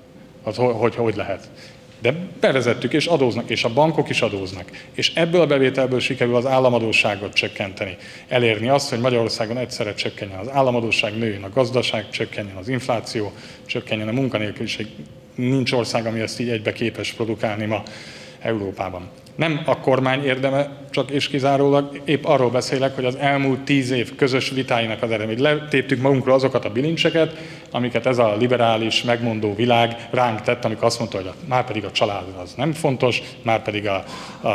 az hogy lehet. De bevezettük, és adóznak, és a bankok is adóznak. És ebből a bevételből sikerül az államadósságot csökkenteni. Elérni azt, hogy Magyarországon egyszerre csökkenjen az államadósság, nőjön a gazdaság, csökkenjen az infláció, csökkenjen a munkanélküliség. Nincs ország, ami ezt így egybe képes produkálni ma Európában. Nem a kormány érdeme, csak és kizárólag épp arról beszélek, hogy az elmúlt 10 év közös vitáinak az eredmény. Letéptük magunkról azokat a bilincseket, amiket ez a liberális, megmondó világ ránk tett, amikor azt mondta, hogy már pedig a család az nem fontos, már pedig a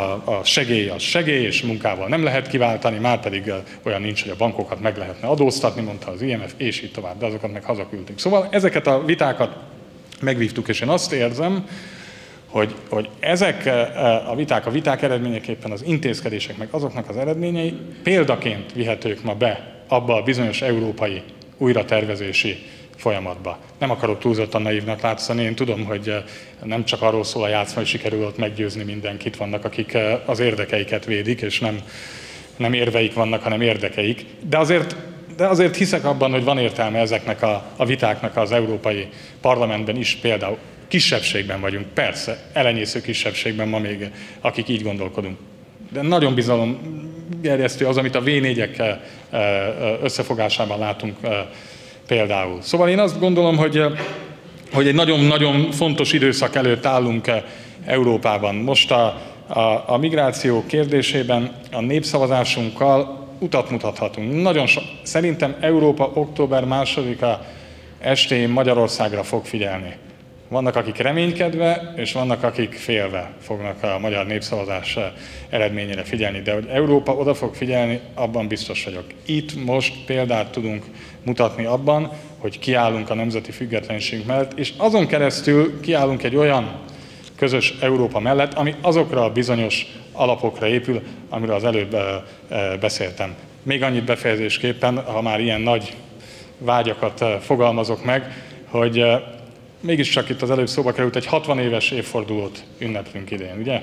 segély az segély, és munkával nem lehet kiváltani, már pedig olyan nincs, hogy a bankokat meg lehetne adóztatni, mondta az IMF, és így tovább, de azokat meg hazaküldtük. Szóval ezeket a vitákat megvívtuk, és én azt érzem, hogy ezek a viták eredményeképpen az intézkedések, meg azoknak az eredményei példaként vihetők ma be abba a bizonyos európai újratervezési folyamatba. Nem akarok túlzottan naívnak látszani, én tudom, hogy nem csak arról szól a játszma, hogy sikerült meggyőzni mindenkit, vannak, akik az érdekeiket védik, és nem érveik vannak, hanem érdekeik. De azért hiszek abban, hogy van értelme ezeknek a vitáknak az Európai Parlamentben is, például kisebbségben vagyunk, persze, elenyésző kisebbségben ma még, akik így gondolkodunk. De nagyon bizalomgerjesztő az, amit a V4-ek összefogásában látunk például. Szóval én azt gondolom, hogy egy nagyon-nagyon fontos időszak előtt állunk Európában. Most a migráció kérdésében a népszavazásunkkal utat mutathatunk. Szerintem Európa október 2-a estén Magyarországra fog figyelni. Vannak, akik reménykedve, és vannak, akik félve fognak a magyar népszavazás eredményére figyelni. De hogy Európa oda fog figyelni, abban biztos vagyok. Itt most példát tudunk mutatni abban, hogy kiállunk a nemzeti függetlenség mellett, és azon keresztül kiállunk egy olyan közös Európa mellett, ami azokra a bizonyos alapokra épül, amiről az előbb beszéltem. Még annyit befejezésképpen, ha már ilyen nagy vágyakat fogalmazok meg, hogy mégiscsak itt az előbb szóba került, egy 60 éves évfordulót ünneplünk idén, ugye?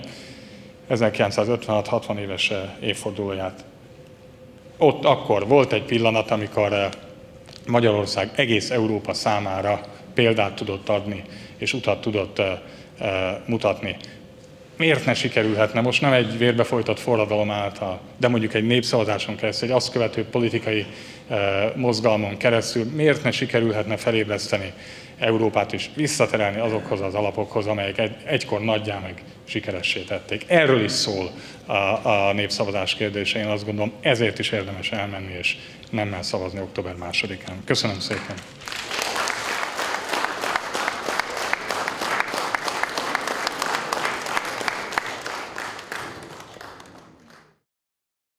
1956 60 éves évfordulóját. Ott akkor volt egy pillanat, amikor Magyarország egész Európa számára példát tudott adni, és utat tudott mutatni. Miért ne sikerülhetne most nem egy vérbe folytott forradalom által, de mondjuk egy népszavazáson keresztül, egy azt követő politikai mozgalmon keresztül, miért ne sikerülhetne felébreszteni Európát is, visszaterelni azokhoz az alapokhoz, amelyek egykor nagyjá meg sikeressé tették. Erről is szól a népszavazás kérdése, én azt gondolom, ezért is érdemes elmenni és nemmel szavazni október 2-án. Köszönöm szépen!